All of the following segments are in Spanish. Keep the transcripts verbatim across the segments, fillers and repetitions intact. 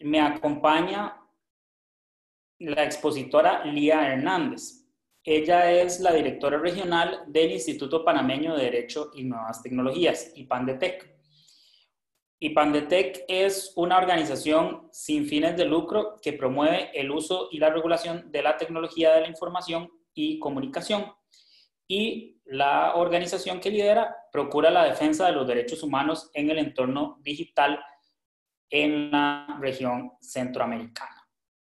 me acompaña la expositora Lía Hernández. Ella es la directora regional del Instituto Panameño de Derecho y Nuevas Tecnologías, IPANDETEC. IPANDETEC es una organización sin fines de lucro que promueve el uso y la regulación de la tecnología de la información y comunicación. Y la organización que lidera procura la defensa de los derechos humanos en el entorno digital en la región centroamericana.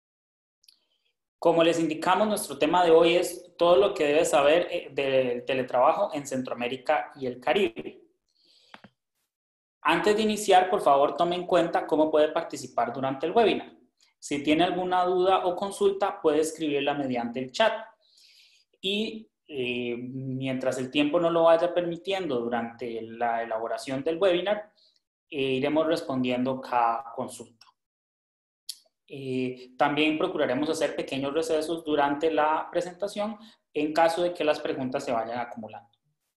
Como les indicamos, nuestro tema de hoy es todo lo que debes saber del teletrabajo en Centroamérica y el Caribe. Antes de iniciar, por favor, tome en cuenta cómo puede participar durante el webinar. Si tiene alguna duda o consulta, puede escribirla mediante el chat. Y eh, mientras el tiempo no lo vaya permitiendo durante la elaboración del webinar, eh, iremos respondiendo cada consulta. Eh, también procuraremos hacer pequeños recesos durante la presentación en caso de que las preguntas se vayan acumulando.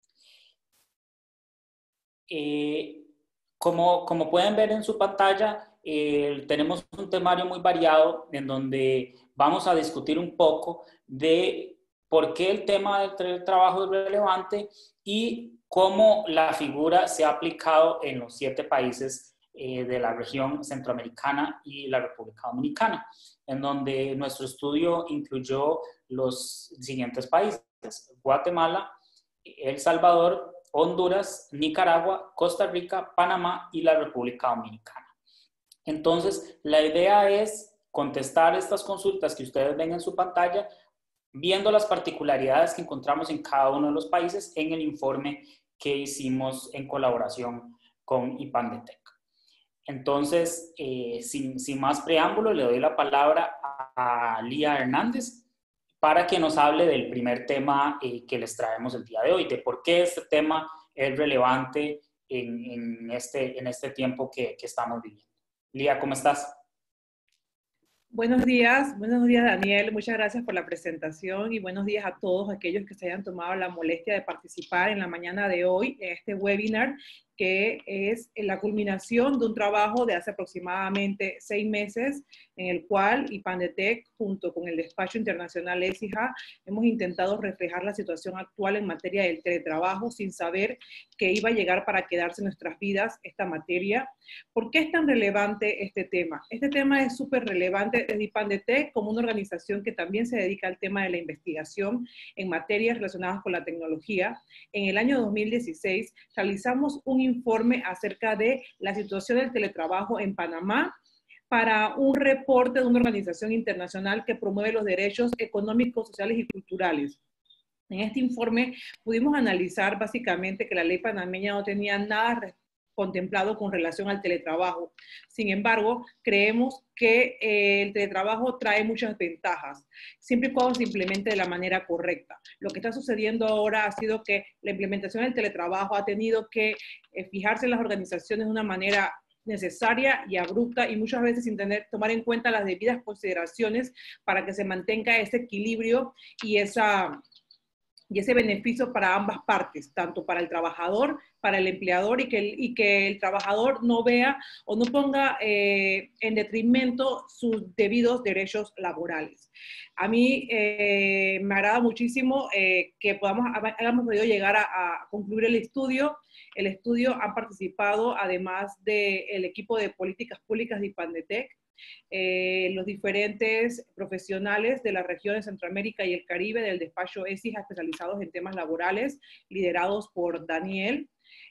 Eh, como, como pueden ver en su pantalla, eh, tenemos un temario muy variado en donde vamos a discutir un poco de por qué el tema del teletrabajo es relevante y cómo la figura se ha aplicado en los siete países eh, de la región centroamericana y la República Dominicana, en donde nuestro estudio incluyó los siguientes países: Guatemala, El Salvador, Honduras, Nicaragua, Costa Rica, Panamá y la República Dominicana. Entonces, la idea es contestar estas consultas que ustedes ven en su pantalla, viendo las particularidades que encontramos en cada uno de los países en el informe que hicimos en colaboración con IPANDETEC. Entonces, eh, sin, sin más preámbulo, le doy la palabra a, a Lía Hernández para que nos hable del primer tema eh, que les traemos el día de hoy, de por qué este tema es relevante en, en, este, en este tiempo que, que estamos viviendo. Lía, ¿cómo estás? Buenos días, buenos días Daniel, muchas gracias por la presentación y buenos días a todos aquellos que se hayan tomado la molestia de participar en la mañana de hoy en este webinar, que es la culminación de un trabajo de hace aproximadamente seis meses, en el cual IPANDETEC, junto con el despacho internacional ESIJA, hemos intentado reflejar la situación actual en materia del teletrabajo sin saber que iba a llegar para quedarse en nuestras vidas esta materia. ¿Por qué es tan relevante este tema? Este tema es súper relevante desde IPANDETEC como una organización que también se dedica al tema de la investigación en materias relacionadas con la tecnología. En el año dos mil dieciséis realizamos un informe acerca de la situación del teletrabajo en Panamá para un reporte de una organización internacional que promueve los derechos económicos, sociales y culturales. En este informe pudimos analizar básicamente que la ley panameña no tenía nada contemplado con relación al teletrabajo. Sin embargo, creemos que eh, el teletrabajo trae muchas ventajas, siempre y cuando se implemente de la manera correcta. Lo que está sucediendo ahora ha sido que la implementación del teletrabajo ha tenido que eh, fijarse en las organizaciones de una manera necesaria y abrupta y muchas veces sin tener, tomar en cuenta las debidas consideraciones para que se mantenga ese equilibrio y esa... y ese beneficio para ambas partes, tanto para el trabajador, para el empleador, y que el, y que el trabajador no vea o no ponga eh, en detrimento sus debidos derechos laborales. A mí eh, me agrada muchísimo eh, que podamos, hayamos podido llegar a, a concluir el estudio. El estudio han participado, además del equipo de políticas públicas de IPANDETEC, Eh, los diferentes profesionales de la región de Centroamérica y el Caribe del despacho ESIJA especializados en temas laborales, liderados por Daniel.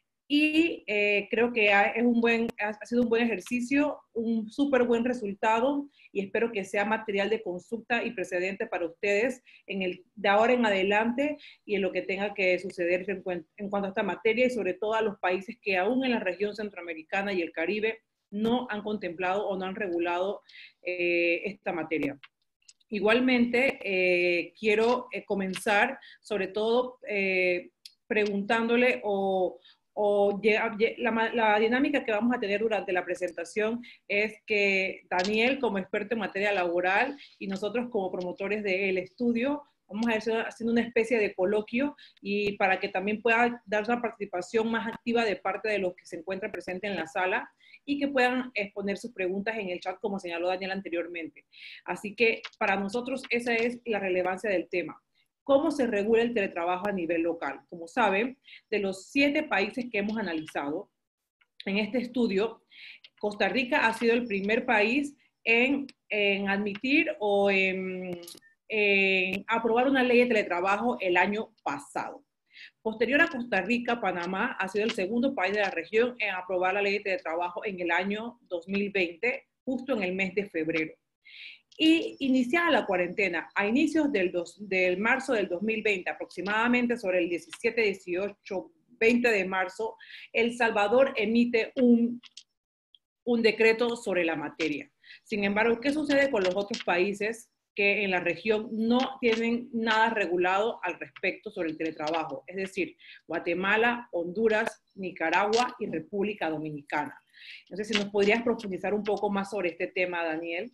Y eh, creo que ha, es un buen, ha sido un buen ejercicio, un súper buen resultado, y espero que sea material de consulta y precedente para ustedes en el, de ahora en adelante y en lo que tenga que suceder en, en cuanto a esta materia, y sobre todo a los países que aún en la región centroamericana y el Caribe no han contemplado o no han regulado eh, esta materia. Igualmente, eh, quiero eh, comenzar sobre todo eh, preguntándole o, o la, la dinámica que vamos a tener durante la presentación es que Daniel, como experto en materia laboral, y nosotros como promotores del estudio, vamos a ir haciendo una especie de coloquio, y para que también pueda dar una participación más activa de parte de los que se encuentran presentes en la sala. y que puedan exponer sus preguntas en el chat, como señaló Daniel anteriormente. Así que para nosotros esa es la relevancia del tema. ¿Cómo se regula el teletrabajo a nivel local? Como saben, de los siete países que hemos analizado en este estudio, Costa Rica ha sido el primer país en, en admitir o en, en aprobar una ley de teletrabajo el año pasado. Posterior a Costa Rica, Panamá ha sido el segundo país de la región en aprobar la ley de teletrabajo en el año dos mil veinte, justo en el mes de febrero. Y iniciada la cuarentena a inicios del, dos, del marzo del dos mil veinte, aproximadamente sobre el diecisiete, dieciocho, veinte de marzo, El Salvador emite un, un decreto sobre la materia. Sin embargo, ¿qué sucede con los otros países que en la región no tienen nada regulado al respecto sobre el teletrabajo? Es decir, Guatemala, Honduras, Nicaragua y República Dominicana. No sé si nos podrías profundizar un poco más sobre este tema, Daniel.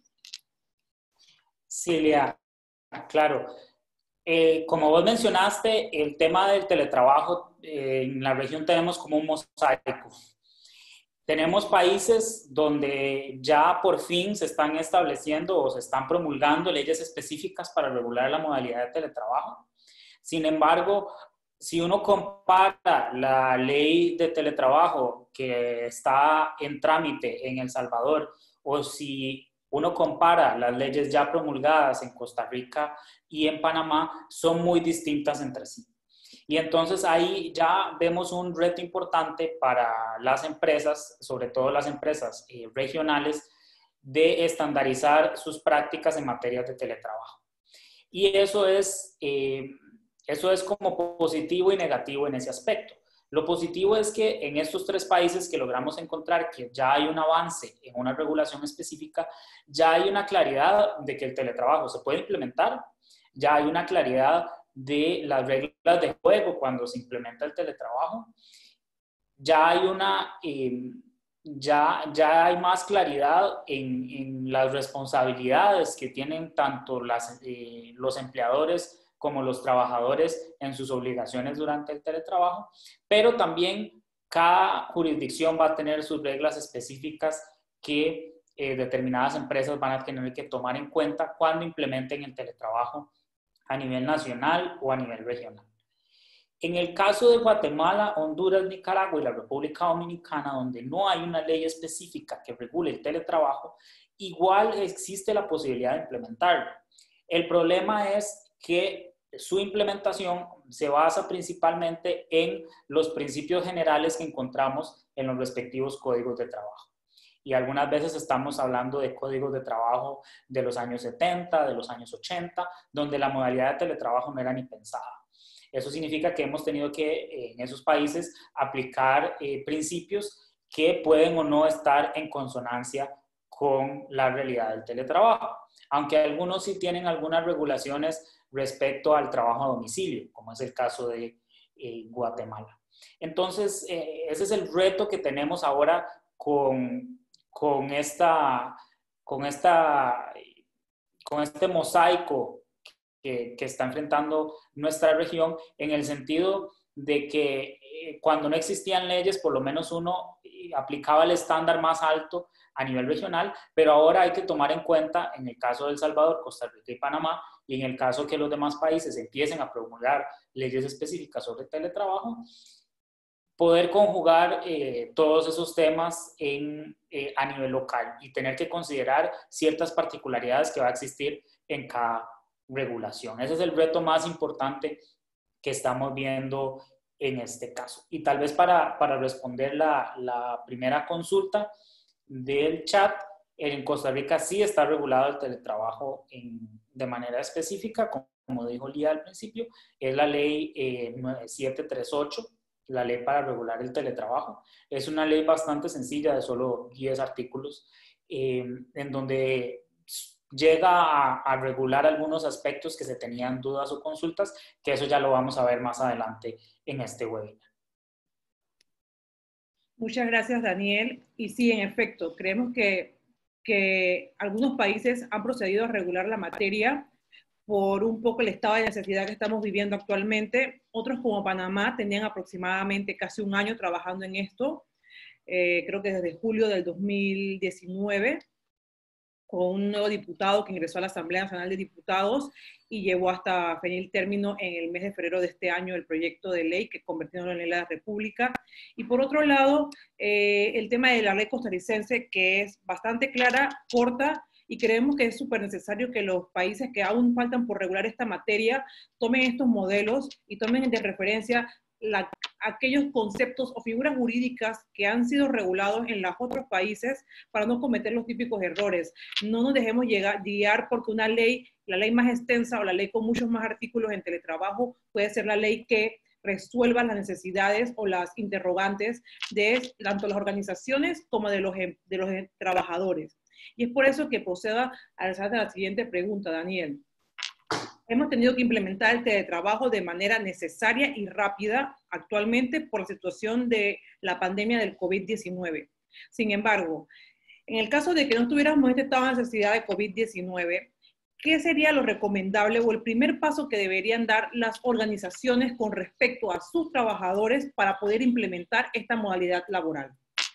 Cilia, claro. Eh, como vos mencionaste, el tema del teletrabajo eh, en la región tenemos como un mosaico. Tenemos países donde ya por fin se están estableciendo o se están promulgando leyes específicas para regular la modalidad de teletrabajo. Sin embargo, si uno compara la ley de teletrabajo que está en trámite en El Salvador o si uno compara las leyes ya promulgadas en Costa Rica y en Panamá, son muy distintas entre sí. Y entonces ahí ya vemos un reto importante para las empresas, sobre todo las empresas eh, regionales, de estandarizar sus prácticas en materia de teletrabajo. Y eso es, eh, eso es como positivo y negativo en ese aspecto. Lo positivo es que en estos tres países que logramos encontrar que ya hay un avance en una regulación específica, ya hay una claridad de que el teletrabajo se puede implementar, ya hay una claridad de las reglas de juego cuando se implementa el teletrabajo, ya hay una, eh, ya, ya hay más claridad en, en las responsabilidades que tienen tanto las, eh, los empleadores como los trabajadores en sus obligaciones durante el teletrabajo, pero también cada jurisdicción va a tener sus reglas específicas que eh, determinadas empresas van a tener que tomar en cuenta cuando implementen el teletrabajo a nivel nacional o a nivel regional. En el caso de Guatemala, Honduras, Nicaragua y la República Dominicana, donde no hay una ley específica que regule el teletrabajo, igual existe la posibilidad de implementarlo. El problema es que su implementación se basa principalmente en los principios generales que encontramos en los respectivos códigos de trabajo. Y algunas veces estamos hablando de códigos de trabajo de los años setenta, de los años ochenta, donde la modalidad de teletrabajo no era ni pensada. Eso significa que hemos tenido que, en esos países, aplicar eh, principios que pueden o no estar en consonancia con la realidad del teletrabajo. Aunque algunos sí tienen algunas regulaciones respecto al trabajo a domicilio, como es el caso de eh, Guatemala. Entonces, eh, ese es el reto que tenemos ahora con, con, esta, con, esta, con este mosaico que, que está enfrentando nuestra región, en el sentido de que eh, cuando no existían leyes, por lo menos uno eh, aplicaba el estándar más alto a nivel regional, pero ahora hay que tomar en cuenta, en el caso de El Salvador, Costa Rica y Panamá, y en el caso que los demás países empiecen a promulgar leyes específicas sobre teletrabajo, poder conjugar eh, todos esos temas en, eh, a nivel local y tener que considerar ciertas particularidades que va a existir en cada regulación. Ese es el reto más importante que estamos viendo en este caso. Y tal vez para, para responder la, la primera consulta del chat, en Costa Rica sí está regulado el teletrabajo en, de manera específica, como, como dijo Lía al principio, es la ley eh, nueve siete tres ocho, la ley para regular el teletrabajo. Es una ley bastante sencilla de solo diez artículos, eh, en donde llega a, a regular algunos aspectos que se tenían dudas o consultas, que eso ya lo vamos a ver más adelante en este webinar. Muchas gracias, Daniel. Y sí, en efecto, creemos que, que algunos países han procedido a regular la materia por un poco el estado de necesidad que estamos viviendo actualmente. Otros, como Panamá, tenían aproximadamente casi un año trabajando en esto. eh, creo que desde julio del dos mil diecinueve, con un nuevo diputado que ingresó a la Asamblea Nacional de Diputados y llevó hasta fin término en el mes de febrero de este año el proyecto de ley que convirtió en la ley de la República. Y por otro lado, eh, el tema de la ley costarricense, que es bastante clara, corta, y creemos que es súper necesario que los países que aún faltan por regular esta materia tomen estos modelos y tomen de referencia la, aquellos conceptos o figuras jurídicas que han sido regulados en los otros países para no cometer los típicos errores. No nos dejemos llegar, guiar porque una ley, la ley más extensa o la ley con muchos más artículos en teletrabajo puede ser la ley que resuelva las necesidades o las interrogantes de tanto las organizaciones como de los, de los trabajadores. Y es por eso que procedo a hacerte la siguiente pregunta, Daniel. Hemos tenido que implementar el teletrabajo de manera necesaria y rápida actualmente por la situación de la pandemia del COVID diecinueve. Sin embargo, en el caso de que no tuviéramos este estado de necesidad de COVID diecinueve, ¿qué sería lo recomendable o el primer paso que deberían dar las organizaciones con respecto a sus trabajadores para poder implementar esta modalidad laboral?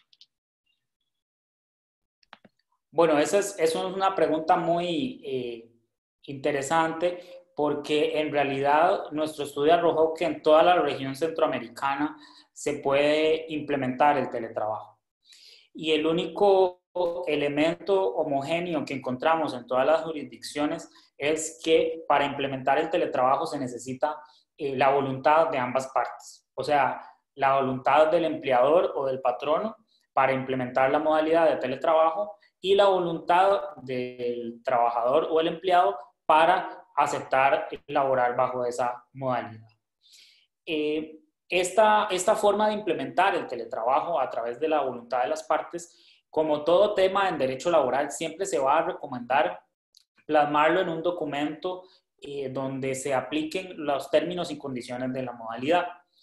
Bueno, esa es, eso es una pregunta muy eh, interesante porque en realidad nuestro estudio arrojó que en toda la región centroamericana se puede implementar el teletrabajo. Y el único elemento homogéneo que encontramos en todas las jurisdicciones es que para implementar el teletrabajo se necesita eh, la voluntad de ambas partes. O sea, la voluntad del empleador o del patrono para implementar la modalidad de teletrabajo y la voluntad del trabajador o el empleado para aceptar laborar bajo esa modalidad. Eh, esta, esta forma de implementar el teletrabajo a través de la voluntad de las partes, como todo tema en derecho laboral, siempre se va a recomendar plasmarlo en un documento eh, donde se apliquen los términos y condiciones de la modalidad.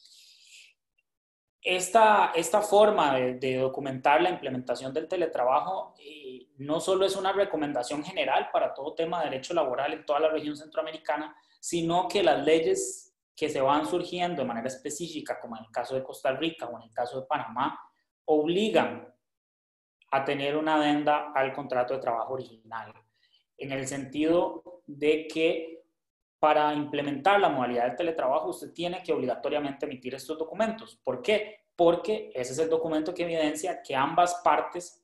Esta, esta forma de, de documentar la implementación del teletrabajo eh, no solo es una recomendación general para todo tema de derecho laboral en toda la región centroamericana, sino que las leyes que se van surgiendo de manera específica, como en el caso de Costa Rica o en el caso de Panamá, obligan a tener una adenda al contrato de trabajo original, en el sentido de que para implementar la modalidad del teletrabajo usted tiene que obligatoriamente emitir estos documentos. ¿Por qué? Porque ese es el documento que evidencia que ambas partes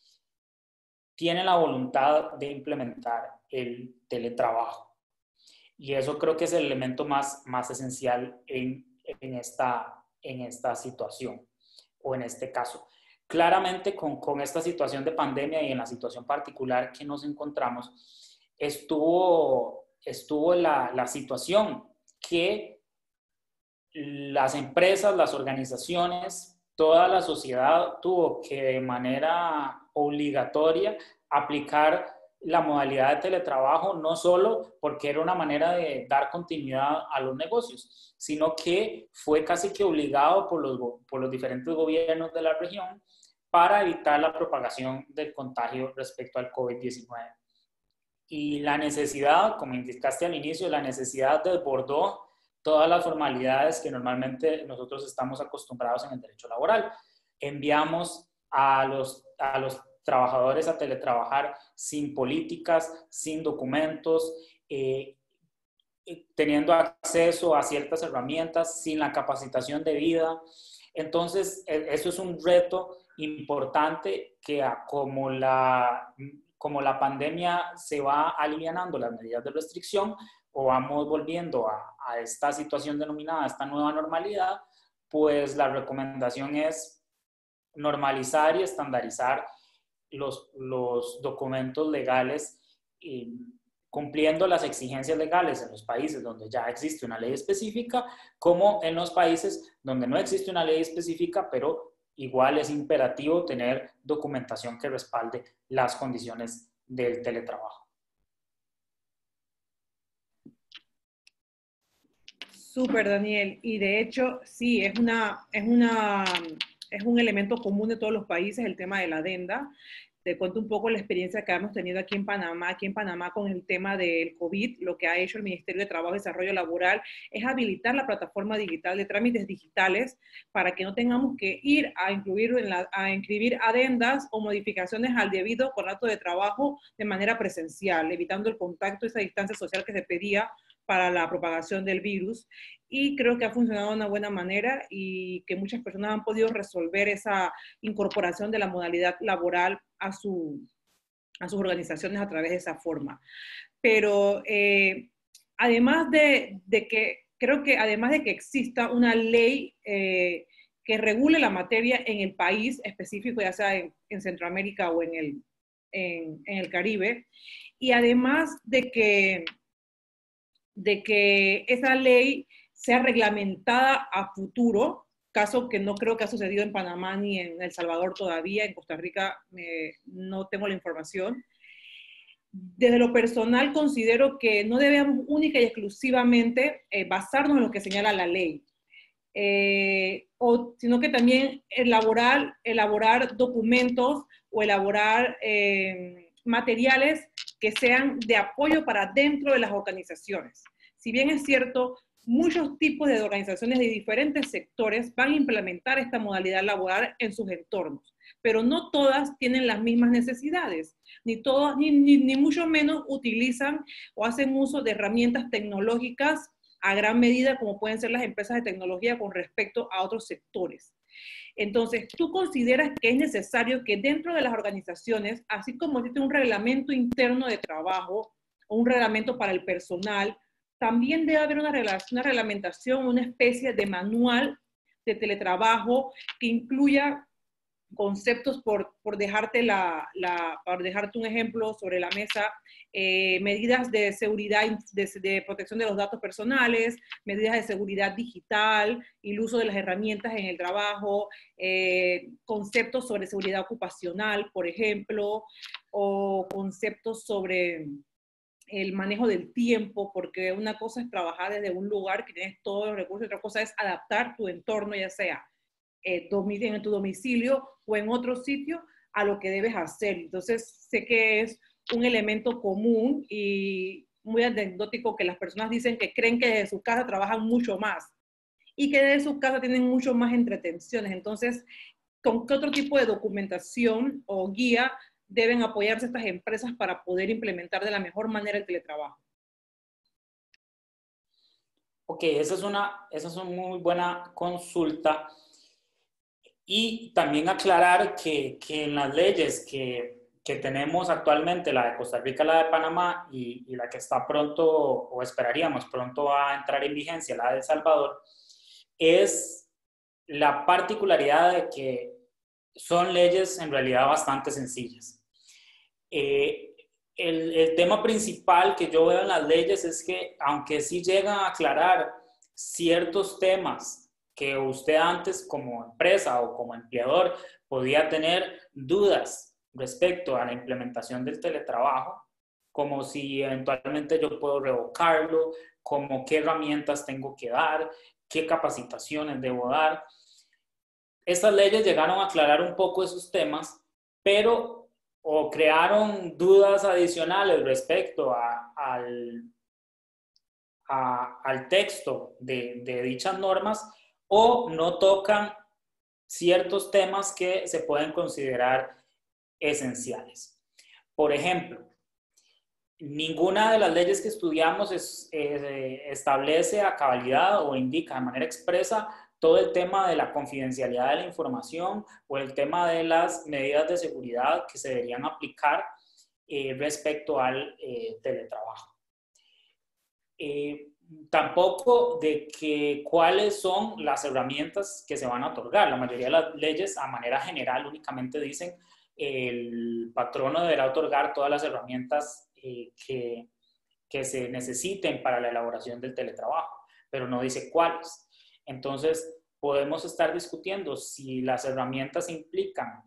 tienen la voluntad de implementar el teletrabajo. Y eso creo que es el elemento más, más esencial en, en, esta, en esta situación o en este caso. Claramente con, con esta situación de pandemia y en la situación particular que nos encontramos, estuvo, estuvo la, la situación que las empresas, las organizaciones, toda la sociedad tuvo que de manera obligatoria aplicar la modalidad de teletrabajo, no solo porque era una manera de dar continuidad a los negocios, sino que fue casi que obligado por los, por los diferentes gobiernos de la región para evitar la propagación del contagio respecto al COVID diecinueve. Y la necesidad, como indicaste al inicio, la necesidad desbordó todas las formalidades que normalmente nosotros estamos acostumbrados en el derecho laboral. Enviamos a los, a los trabajadores a teletrabajar sin políticas, sin documentos, eh, teniendo acceso a ciertas herramientas, sin la capacitación debida. Entonces, eso es un reto importante que como la, como la pandemia se va alivianando las medidas de restricción o vamos volviendo a, a esta situación denominada, esta nueva normalidad, pues la recomendación es normalizar y estandarizar los, los documentos legales eh, cumpliendo las exigencias legales en los países donde ya existe una ley específica, como en los países donde no existe una ley específica, pero igual es imperativo tener documentación que respalde las condiciones del teletrabajo. Súper, Daniel. Y de hecho, sí, es, una, es, una, es un elemento común de todos los países el tema de la adenda. te cuento un poco la experiencia que hemos tenido aquí en Panamá. Aquí en Panamá con el tema del COVID, lo que ha hecho el Ministerio de Trabajo y Desarrollo Laboral es habilitar la plataforma digital de trámites digitales para que no tengamos que ir a, incluir en la, a inscribir adendas o modificaciones al debido contrato de trabajo de manera presencial, evitando el contacto y esa distancia social que se pedía para la propagación del virus. Y creo que ha funcionado de una buena manera y que muchas personas han podido resolver esa incorporación de la modalidad laboral a, su, a sus organizaciones a través de esa forma. Pero eh, además de, de que, creo que además de que exista una ley eh, que regule la materia en el país específico, ya sea en, en Centroamérica o en el, en, en el Caribe, y además de que, de que esa ley sea reglamentada a futuro, caso que no creo que ha sucedido en Panamá ni en El Salvador todavía, en Costa Rica eh, no tengo la información. Desde lo personal considero que no debemos única y exclusivamente eh, basarnos en lo que señala la ley, eh, o, sino que también elaborar, elaborar documentos o elaborar eh, materiales que sean de apoyo para dentro de las organizaciones. Si bien es cierto, muchos tipos de organizaciones de diferentes sectores van a implementar esta modalidad laboral en sus entornos, pero no todas tienen las mismas necesidades, ni, todas, ni, ni, ni mucho menos utilizan o hacen uso de herramientas tecnológicas a gran medida como pueden ser las empresas de tecnología con respecto a otros sectores. Entonces, ¿tú consideras que es necesario que dentro de las organizaciones, así como existe un reglamento interno de trabajo o un reglamento para el personal, también debe haber una, una reglamentación, una especie de manual de teletrabajo que incluya conceptos, por, por, dejarte, la, la, por dejarte un ejemplo sobre la mesa, eh, medidas de seguridad, de, de protección de los datos personales, medidas de seguridad digital, el uso de las herramientas en el trabajo, eh, conceptos sobre seguridad ocupacional, por ejemplo, o conceptos sobre el manejo del tiempo, porque una cosa es trabajar desde un lugar que tienes todos los recursos, y otra cosa es adaptar tu entorno, ya sea eh, en tu domicilio o en otro sitio, a lo que debes hacer. Entonces, sé que es un elemento común y muy anecdótico que las personas dicen que creen que desde su casa trabajan mucho más y que desde su casa tienen mucho más entretenciones. Entonces, ¿con qué otro tipo de documentación o guía deben apoyarse estas empresas para poder implementar de la mejor manera el teletrabajo? Ok, esa es una, esa es una muy buena consulta. Y también aclarar que, que en las leyes que, que tenemos actualmente, la de Costa Rica, la de Panamá y, y la que está pronto, o esperaríamos pronto a entrar en vigencia, la de El Salvador, es la particularidad de que son leyes en realidad bastante sencillas. Eh, el, el tema principal que yo veo en las leyes es que, aunque sí llegan a aclarar ciertos temas que usted antes como empresa o como empleador podía tener dudas respecto a la implementación del teletrabajo, como si eventualmente yo puedo revocarlo, como qué herramientas tengo que dar, qué capacitaciones debo dar. Estas leyes llegaron a aclarar un poco esos temas, pero o crearon dudas adicionales respecto a, al, a, al texto de, de dichas normas, o no tocan ciertos temas que se pueden considerar esenciales. Por ejemplo, ninguna de las leyes que estudiamos es, eh, establece a cabalidad o indica de manera expresa todo el tema de la confidencialidad de la información o el tema de las medidas de seguridad que se deberían aplicar eh, respecto al eh, teletrabajo. Eh, tampoco de que cuáles son las herramientas que se van a otorgar. La mayoría de las leyes a manera general únicamente dicen el patrono deberá otorgar todas las herramientas eh, que, que se necesiten para la elaboración del teletrabajo, pero no dice cuáles. Entonces, podemos estar discutiendo si las herramientas implican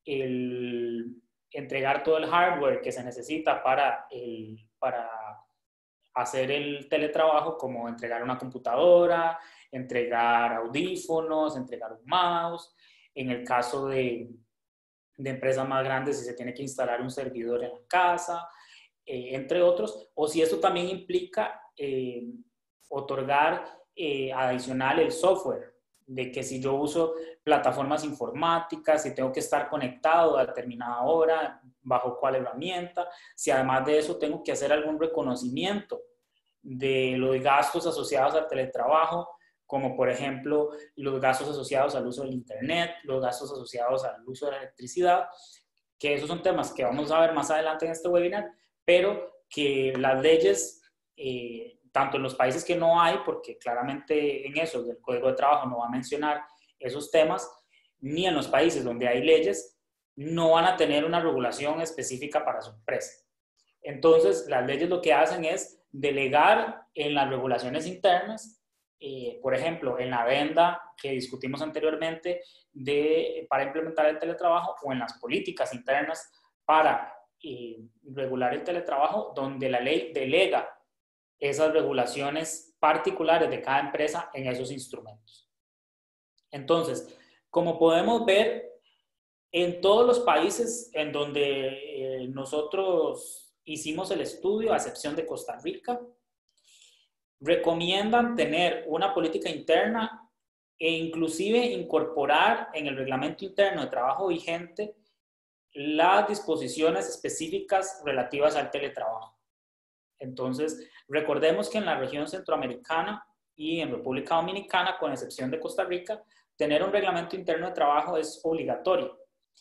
el entregar todo el hardware que se necesita para, el, para hacer el teletrabajo, como entregar una computadora, entregar audífonos, entregar un mouse. En el caso de, de empresas más grandes si se tiene que instalar un servidor en la casa, eh, entre otros, o si esto también implica eh, otorgar eh, adicional el software, de que si yo uso plataformas informáticas, si tengo que estar conectado a determinada hora, bajo cuál herramienta, si además de eso tengo que hacer algún reconocimiento de los gastos asociados al teletrabajo, como por ejemplo los gastos asociados al uso del internet, los gastos asociados al uso de la electricidad, que esos son temas que vamos a ver más adelante en este webinar, pero que las leyes, eh, tanto en los países que no hay, porque claramente en eso el Código de Trabajo no va a mencionar esos temas, ni en los países donde hay leyes, no van a tener una regulación específica para su empresa. Entonces, las leyes lo que hacen es delegar en las regulaciones internas, eh, por ejemplo, en la adenda que discutimos anteriormente de, para implementar el teletrabajo, o en las políticas internas para eh, regular el teletrabajo, donde la ley delega esas regulaciones particulares de cada empresa en esos instrumentos. Entonces, como podemos ver, en todos los países en donde eh, nosotros hicimos el estudio, a excepción de Costa Rica, recomiendan tener una política interna e inclusive incorporar en el reglamento interno de trabajo vigente las disposiciones específicas relativas al teletrabajo. Entonces, recordemos que en la región centroamericana y en República Dominicana, con excepción de Costa Rica, tener un reglamento interno de trabajo es obligatorio.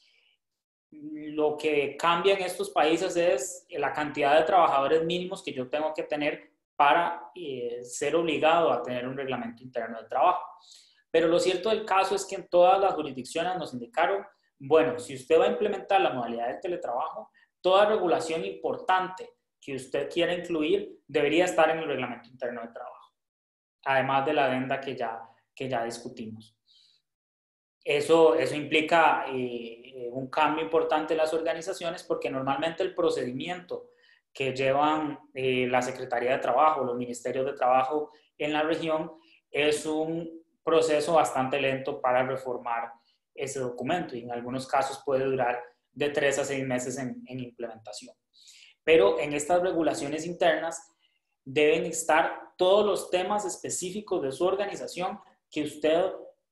Lo que cambia en estos países es la cantidad de trabajadores mínimos que yo tengo que tener para eh, ser obligado a tener un reglamento interno de trabajo. Pero lo cierto del caso es que en todas las jurisdicciones nos indicaron, bueno, si usted va a implementar la modalidad del teletrabajo, toda regulación importante que usted quiera incluir debería estar en el reglamento interno de trabajo, además de la adenda que ya, que ya discutimos. Eso, eso implica eh, un cambio importante en las organizaciones, porque normalmente el procedimiento que llevan eh, la Secretaría de Trabajo, los ministerios de trabajo en la región, es un proceso bastante lento para reformar ese documento, y en algunos casos puede durar de tres a seis meses en, en implementación. Pero en estas regulaciones internas deben estar todos los temas específicos de su organización que usted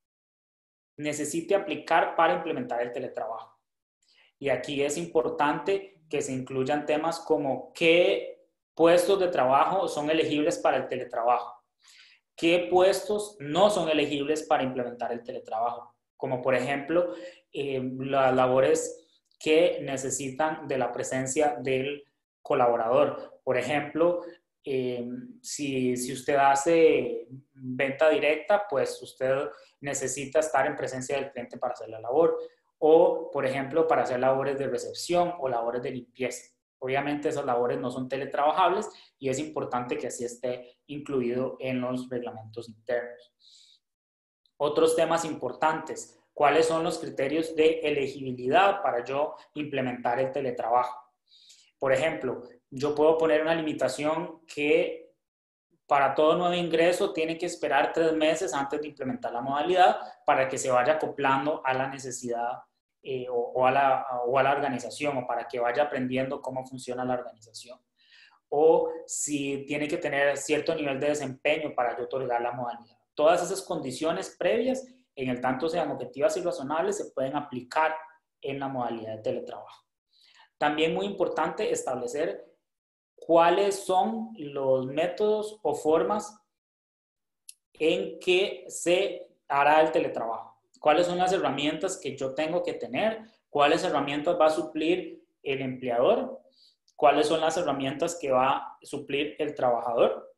necesite aplicar para implementar el teletrabajo. Y aquí es importante que se incluyan temas como qué puestos de trabajo son elegibles para el teletrabajo, qué puestos no son elegibles para implementar el teletrabajo, como por ejemplo eh, las labores que necesitan de la presencia del colaborador. Por ejemplo, eh, si, si usted hace venta directa, pues usted necesita estar en presencia del cliente para hacer la labor, o por ejemplo para hacer labores de recepción o labores de limpieza. Obviamente esas labores no son teletrabajables y es importante que así esté incluido en los reglamentos internos. Otros temas importantes: ¿cuáles son los criterios de elegibilidad para yo implementar el teletrabajo? Por ejemplo, yo puedo poner una limitación que para todo nuevo ingreso tiene que esperar tres meses antes de implementar la modalidad para que se vaya acoplando a la necesidad eh, o, o, a la, o a la organización, o para que vaya aprendiendo cómo funciona la organización. O si tiene que tener cierto nivel de desempeño para yo otorgar la modalidad. Todas esas condiciones previas, en el tanto sean objetivas y razonables, se pueden aplicar en la modalidad de teletrabajo. También muy importante establecer cuáles son los métodos o formas en que se hará el teletrabajo. Cuáles son las herramientas que yo tengo que tener, cuáles herramientas va a suplir el empleador, cuáles son las herramientas que va a suplir el trabajador.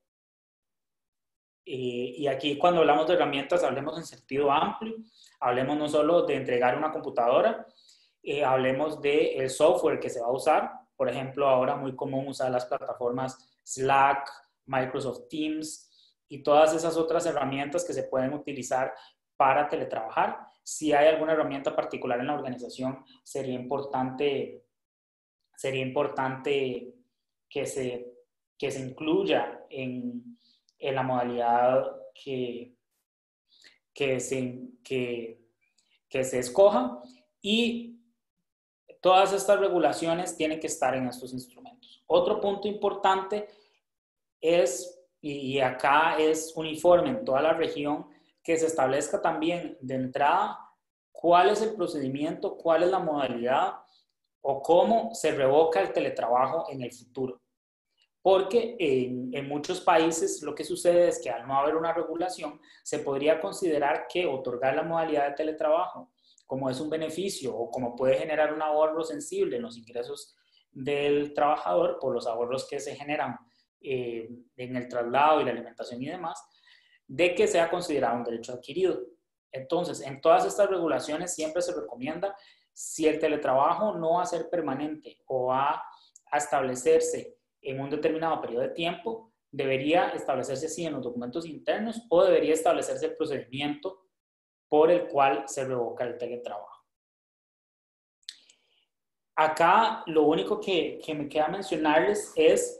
Eh, y aquí, cuando hablamos de herramientas, hablemos en sentido amplio. Hablemos no solo de entregar una computadora, eh, hablemos del software que se va a usar. Por ejemplo, ahora muy común usar las plataformas Slack, Microsoft Teams y todas esas otras herramientas que se pueden utilizar para teletrabajar. Si hay alguna herramienta particular en la organización, sería importante, sería importante que se, que se incluya en, en la modalidad que, que, se, que, que se escoja. Y todas estas regulaciones tienen que estar en estos instrumentos. Otro punto importante es, y acá es uniforme en toda la región, que se establezca también de entrada cuál es el procedimiento, cuál es la modalidad o cómo se revoca el teletrabajo en el futuro. Porque en, en muchos países lo que sucede es que al no haber una regulación, se podría considerar que otorgar la modalidad de teletrabajo como es un beneficio o como puede generar un ahorro sensible en los ingresos del trabajador por los ahorros que se generan eh, en el traslado y la alimentación y demás, de que sea considerado un derecho adquirido. Entonces, en todas estas regulaciones siempre se recomienda, si el teletrabajo no va a ser permanente o va a establecerse en un determinado periodo de tiempo, debería establecerse así en los documentos internos o debería establecerse el procedimiento por el cual se revoca el teletrabajo. Acá lo único que, que me queda mencionarles es,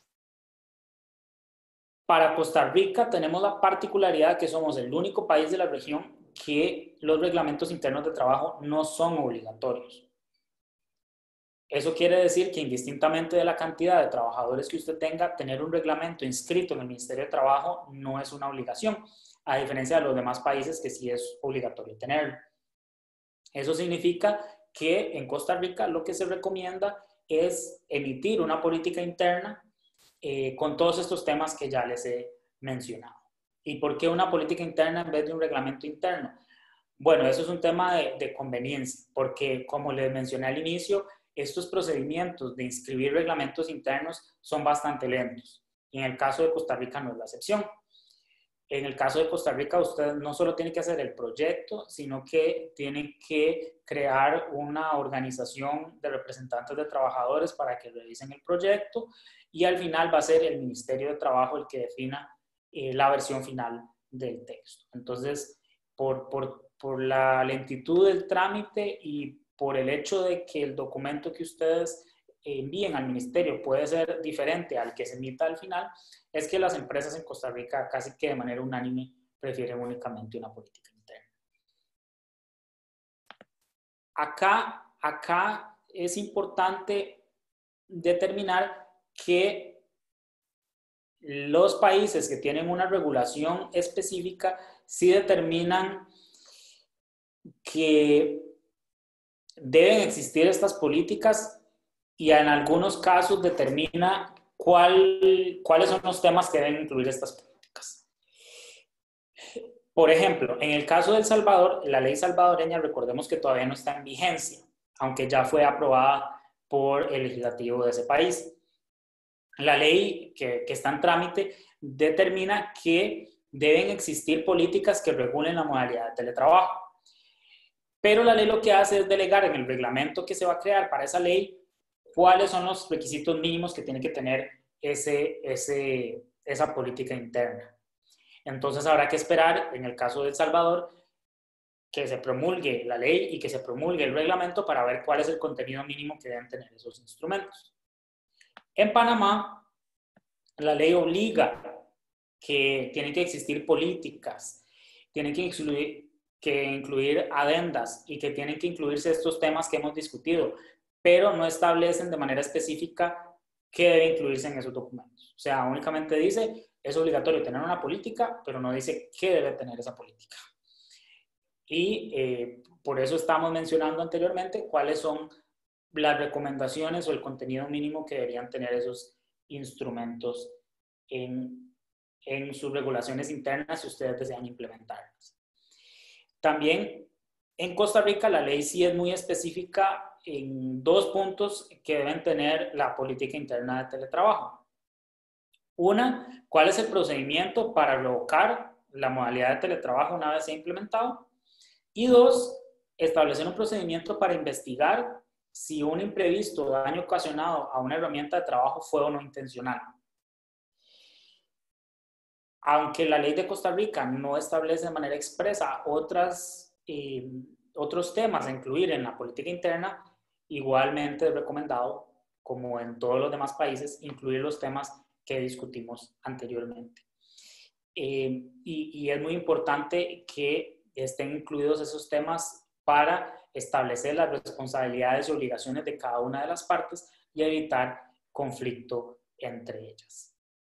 para Costa Rica tenemos la particularidad que somos el único país de la región que los reglamentos internos de trabajo no son obligatorios. Eso quiere decir que indistintamente de la cantidad de trabajadores que usted tenga, tener un reglamento inscrito en el Ministerio de Trabajo no es una obligación, a diferencia de los demás países que sí es obligatorio tenerlo. Eso significa que en Costa Rica lo que se recomienda es emitir una política interna eh, con todos estos temas que ya les he mencionado. ¿Y por qué una política interna en vez de un reglamento interno? Bueno, eso es un tema de, de conveniencia, porque como les mencioné al inicio, estos procedimientos de inscribir reglamentos internos son bastante lentos. Y en el caso de Costa Rica no es la excepción. En el caso de Costa Rica, usted no solo tiene que hacer el proyecto, sino que tiene que crear una organización de representantes de trabajadores para que revisen el proyecto y al final va a ser el Ministerio de Trabajo el que defina eh, la versión final del texto. Entonces, por, por, por la lentitud del trámite y por el hecho de que el documento que ustedes envíen al ministerio puede ser diferente al que se emita al final, es que las empresas en Costa Rica casi que de manera unánime prefieren únicamente una política interna. Acá, acá es importante determinar que los países que tienen una regulación específica sí determinan que deben existir estas políticas y en algunos casos determina cuál, cuáles son los temas que deben incluir estas políticas. Por ejemplo, en el caso de El Salvador, la ley salvadoreña, recordemos que todavía no está en vigencia, aunque ya fue aprobada por el legislativo de ese país. La ley que, que está en trámite determina que deben existir políticas que regulen la modalidad de teletrabajo. Pero la ley lo que hace es delegar en el reglamento que se va a crear para esa ley cuáles son los requisitos mínimos que tiene que tener ese, ese, esa política interna. Entonces habrá que esperar, en el caso de El Salvador, que se promulgue la ley y que se promulgue el reglamento para ver cuál es el contenido mínimo que deben tener esos instrumentos. En Panamá, la ley obliga que tienen que existir políticas, tienen que incluir, que incluir adendas y que tienen que incluirse estos temas que hemos discutido, pero no establecen de manera específica qué debe incluirse en esos documentos. O sea, únicamente dice, es obligatorio tener una política, pero no dice qué debe tener esa política. Y eh, por eso estamos mencionando anteriormente cuáles son las recomendaciones o el contenido mínimo que deberían tener esos instrumentos en, en sus regulaciones internas si ustedes desean implementarlas. También en Costa Rica la ley sí es muy específica en dos puntos que deben tener la política interna de teletrabajo. Una, ¿cuál es el procedimiento para revocar la modalidad de teletrabajo una vez sea implementado? Y dos, establecer un procedimiento para investigar si un imprevisto o daño ocasionado a una herramienta de trabajo fue o no intencional. Aunque la ley de Costa Rica no establece de manera expresa otras, eh, otros temas a incluir en la política interna, igualmente es recomendado, como en todos los demás países, incluir los temas que discutimos anteriormente. Eh, y, y es muy importante que estén incluidos esos temas para establecer las responsabilidades y obligaciones de cada una de las partes y evitar conflicto entre ellas.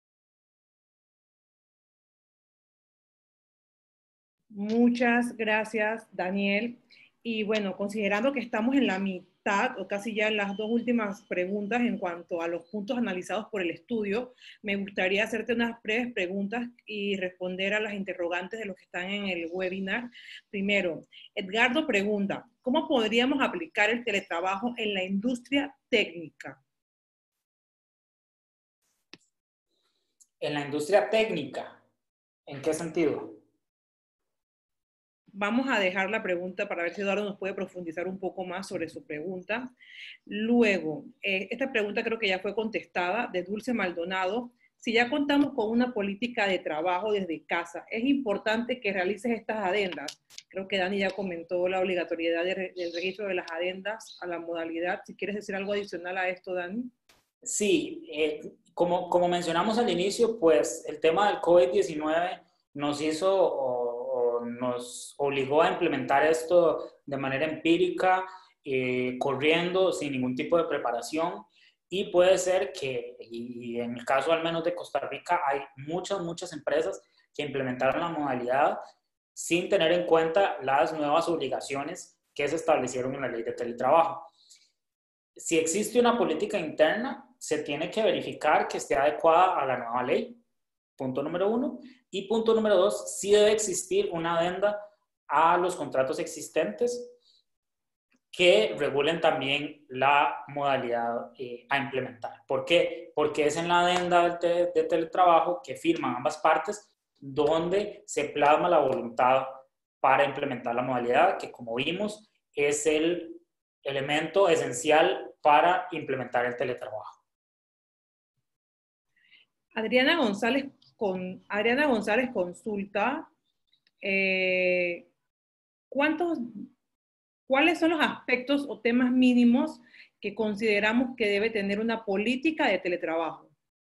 Muchas gracias, Daniel. Y bueno, considerando que estamos en la mitad o casi ya en las dos últimas preguntas en cuanto a los puntos analizados por el estudio, me gustaría hacerte unas breves preguntas y responder a las interrogantes de los que están en el webinar. Primero, Edgardo pregunta, ¿cómo podríamos aplicar el teletrabajo en la industria técnica? En la industria técnica, ¿en qué sentido? Vamos a dejar la pregunta para ver si Eduardo nos puede profundizar un poco más sobre su pregunta. Luego, eh, esta pregunta creo que ya fue contestada, de Dulce Maldonado. Si ya contamos con una política de trabajo desde casa, es importante que realices estas adendas. Creo que Dani ya comentó la obligatoriedad de re, del registro de las adendas a la modalidad. Si quieres decir algo adicional a esto, Dani. Sí, eh, como, como mencionamos al inicio, pues el tema del COVID diecinueve nos hizo o, o nos obligó a implementar esto de manera empírica, eh, corriendo, sin ningún tipo de preparación. Y puede ser que, y en el caso al menos de Costa Rica, hay muchas, muchas empresas que implementaron la modalidad sin tener en cuenta las nuevas obligaciones que se establecieron en la ley de teletrabajo. Si existe una política interna, se tiene que verificar que esté adecuada a la nueva ley, punto número uno. Y punto número dos, sí debe existir una adenda a los contratos existentes que regulen también la modalidad eh, a implementar. ¿Por qué? Porque es en la adenda de, de teletrabajo que firman ambas partes donde se plasma la voluntad para implementar la modalidad, que como vimos es el elemento esencial para implementar el teletrabajo. Adriana González, con, Adriana González consulta, eh, ¿cuántos, ¿cuáles son los aspectos o temas mínimos que consideramos que debe tener una política de teletrabajo?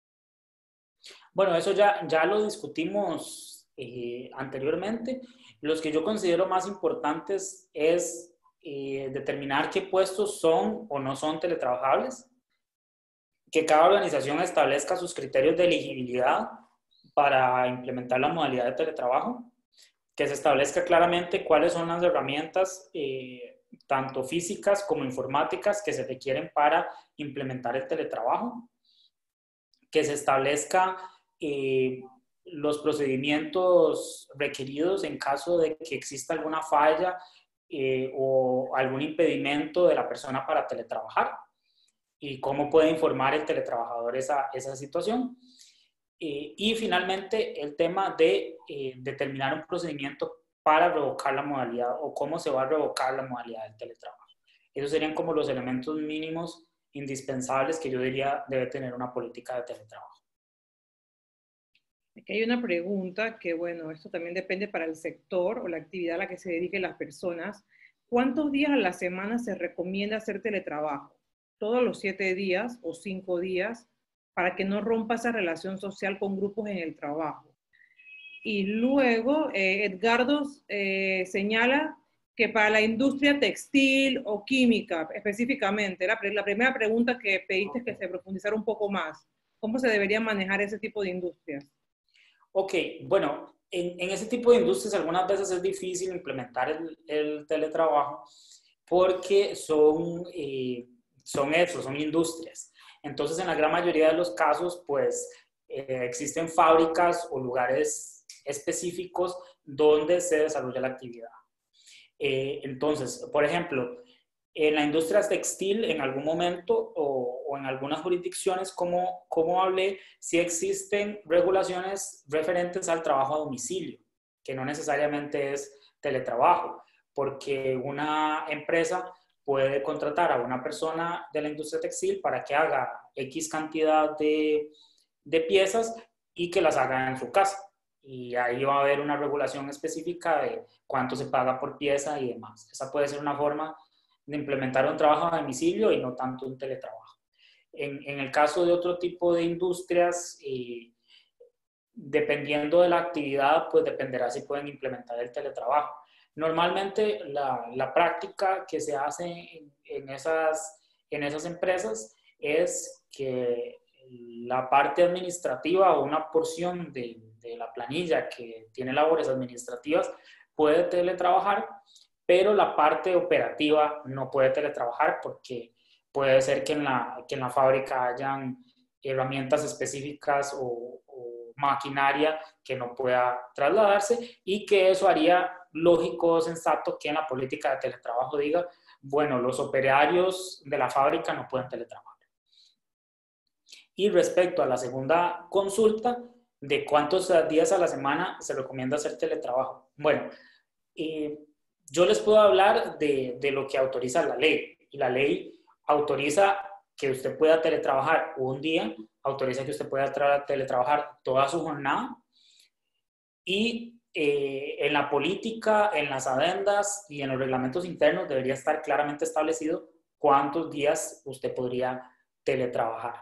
Bueno, eso ya, ya lo discutimos eh, anteriormente. Los que yo considero más importantes es eh, determinar qué puestos son o no son teletrabajables, que cada organización establezca sus criterios de elegibilidad para implementar la modalidad de teletrabajo, que se establezca claramente cuáles son las herramientas, eh, tanto físicas como informáticas, que se requieren para implementar el teletrabajo, que se establezca eh, los procedimientos requeridos en caso de que exista alguna falla eh, o algún impedimento de la persona para teletrabajar y cómo puede informar el teletrabajador esa, esa situación. Eh, y finalmente el tema de eh, determinar un procedimiento para revocar la modalidad o cómo se va a revocar la modalidad del teletrabajo. Esos serían como los elementos mínimos indispensables que yo diría debe tener una política de teletrabajo. Aquí hay una pregunta que, bueno, esto también depende para el sector o la actividad a la que se dediquen las personas. ¿Cuántos días a la semana se recomienda hacer teletrabajo? ¿Todos los siete días o cinco días para que no rompa esa relación social con grupos en el trabajo? Y luego, eh, Edgardo eh, señala que para la industria textil o química específicamente, la, la primera pregunta que pediste es que se profundizara un poco más. ¿Cómo se debería manejar ese tipo de industrias? Ok, bueno, en, en ese tipo de industrias algunas veces es difícil implementar el, el teletrabajo porque son, eh, son eso, son industrias. Entonces, en la gran mayoría de los casos, pues, eh, existen fábricas o lugares específicos donde se desarrolla la actividad. Eh, entonces, por ejemplo, en la industria textil, en algún momento o, o en algunas jurisdicciones, como, como hablé, sí existen regulaciones referentes al trabajo a domicilio, que no necesariamente es teletrabajo, porque una empresa puede contratar a una persona de la industria textil para que haga X cantidad de, de piezas y que las haga en su casa. Y ahí va a haber una regulación específica de cuánto se paga por pieza y demás. Esa puede ser una forma de implementar un trabajo a domicilio y no tanto un teletrabajo. En, en el caso de otro tipo de industrias, eh, dependiendo de la actividad, pues dependerá si pueden implementar el teletrabajo. Normalmente la, la práctica que se hace en, en, esas, en esas empresas es que la parte administrativa o una porción de, de la planilla que tiene labores administrativas puede teletrabajar, pero la parte operativa no puede teletrabajar porque puede ser que en la, que en la fábrica hayan herramientas específicas o, o maquinaria que no pueda trasladarse, y que eso haría lógico, sensato, que en la política de teletrabajo diga, bueno, los operarios de la fábrica no pueden teletrabajar. Y respecto a la segunda consulta, de cuántos días a la semana se recomienda hacer teletrabajo. Bueno, eh, yo les puedo hablar de, de lo que autoriza la ley. Y la ley autoriza que usted pueda teletrabajar un día, autoriza que usted pueda teletrabajar toda su jornada, y eh, en la política, en las adendas y en los reglamentos internos debería estar claramente establecido cuántos días usted podría teletrabajar.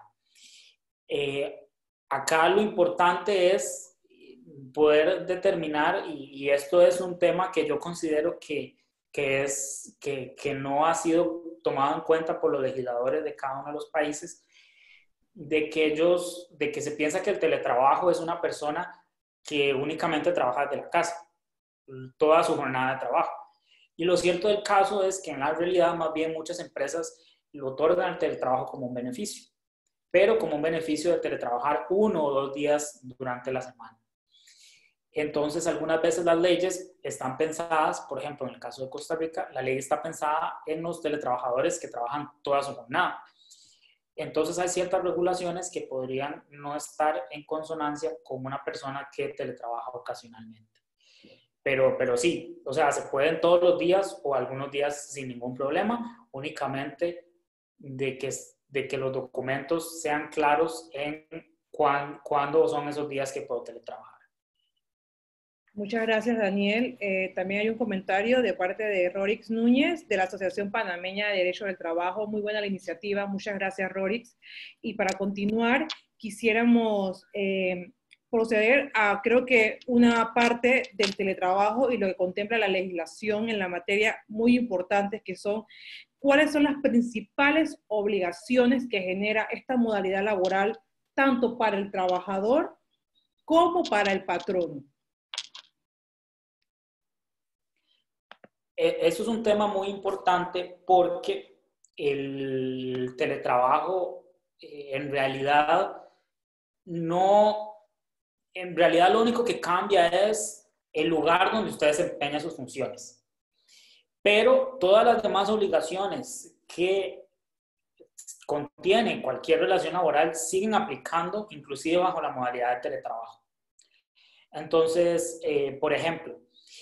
Eh, acá lo importante es poder determinar, y, y esto es un tema que yo considero que, que, es, que, que no ha sido tomado en cuenta por los legisladores de cada uno de los países, de que ellos, de que se piensa que el teletrabajo es una persona que únicamente trabaja desde la casa, toda su jornada de trabajo. Y lo cierto del caso es que en la realidad más bien muchas empresas lo otorgan el teletrabajo como un beneficio, pero como un beneficio de teletrabajar uno o dos días durante la semana. Entonces, algunas veces las leyes están pensadas, por ejemplo, en el caso de Costa Rica, la ley está pensada en los teletrabajadores que trabajan toda su jornada. Entonces, hay ciertas regulaciones que podrían no estar en consonancia con una persona que teletrabaja ocasionalmente. Pero, pero sí, o sea, se pueden todos los días o algunos días sin ningún problema, únicamente de que, de que los documentos sean claros en cuán, cuándo son esos días que puedo teletrabajar. Muchas gracias, Daniel. Eh, también hay un comentario de parte de Rorix Núñez, de la Asociación Panameña de Derecho del Trabajo. Muy buena la iniciativa. Muchas gracias, Rorix. Y para continuar, quisiéramos eh, proceder a, creo que, una parte del teletrabajo y lo que contempla la legislación en la materia muy importantes, que son cuáles son las principales obligaciones que genera esta modalidad laboral, tanto para el trabajador como para el patrono. Eso es un tema muy importante porque el teletrabajo eh, en realidad no, en realidad lo único que cambia es el lugar donde usted desempeña sus funciones. Pero todas las demás obligaciones que contienen cualquier relación laboral siguen aplicando, inclusive bajo la modalidad de teletrabajo. Entonces, eh, por ejemplo,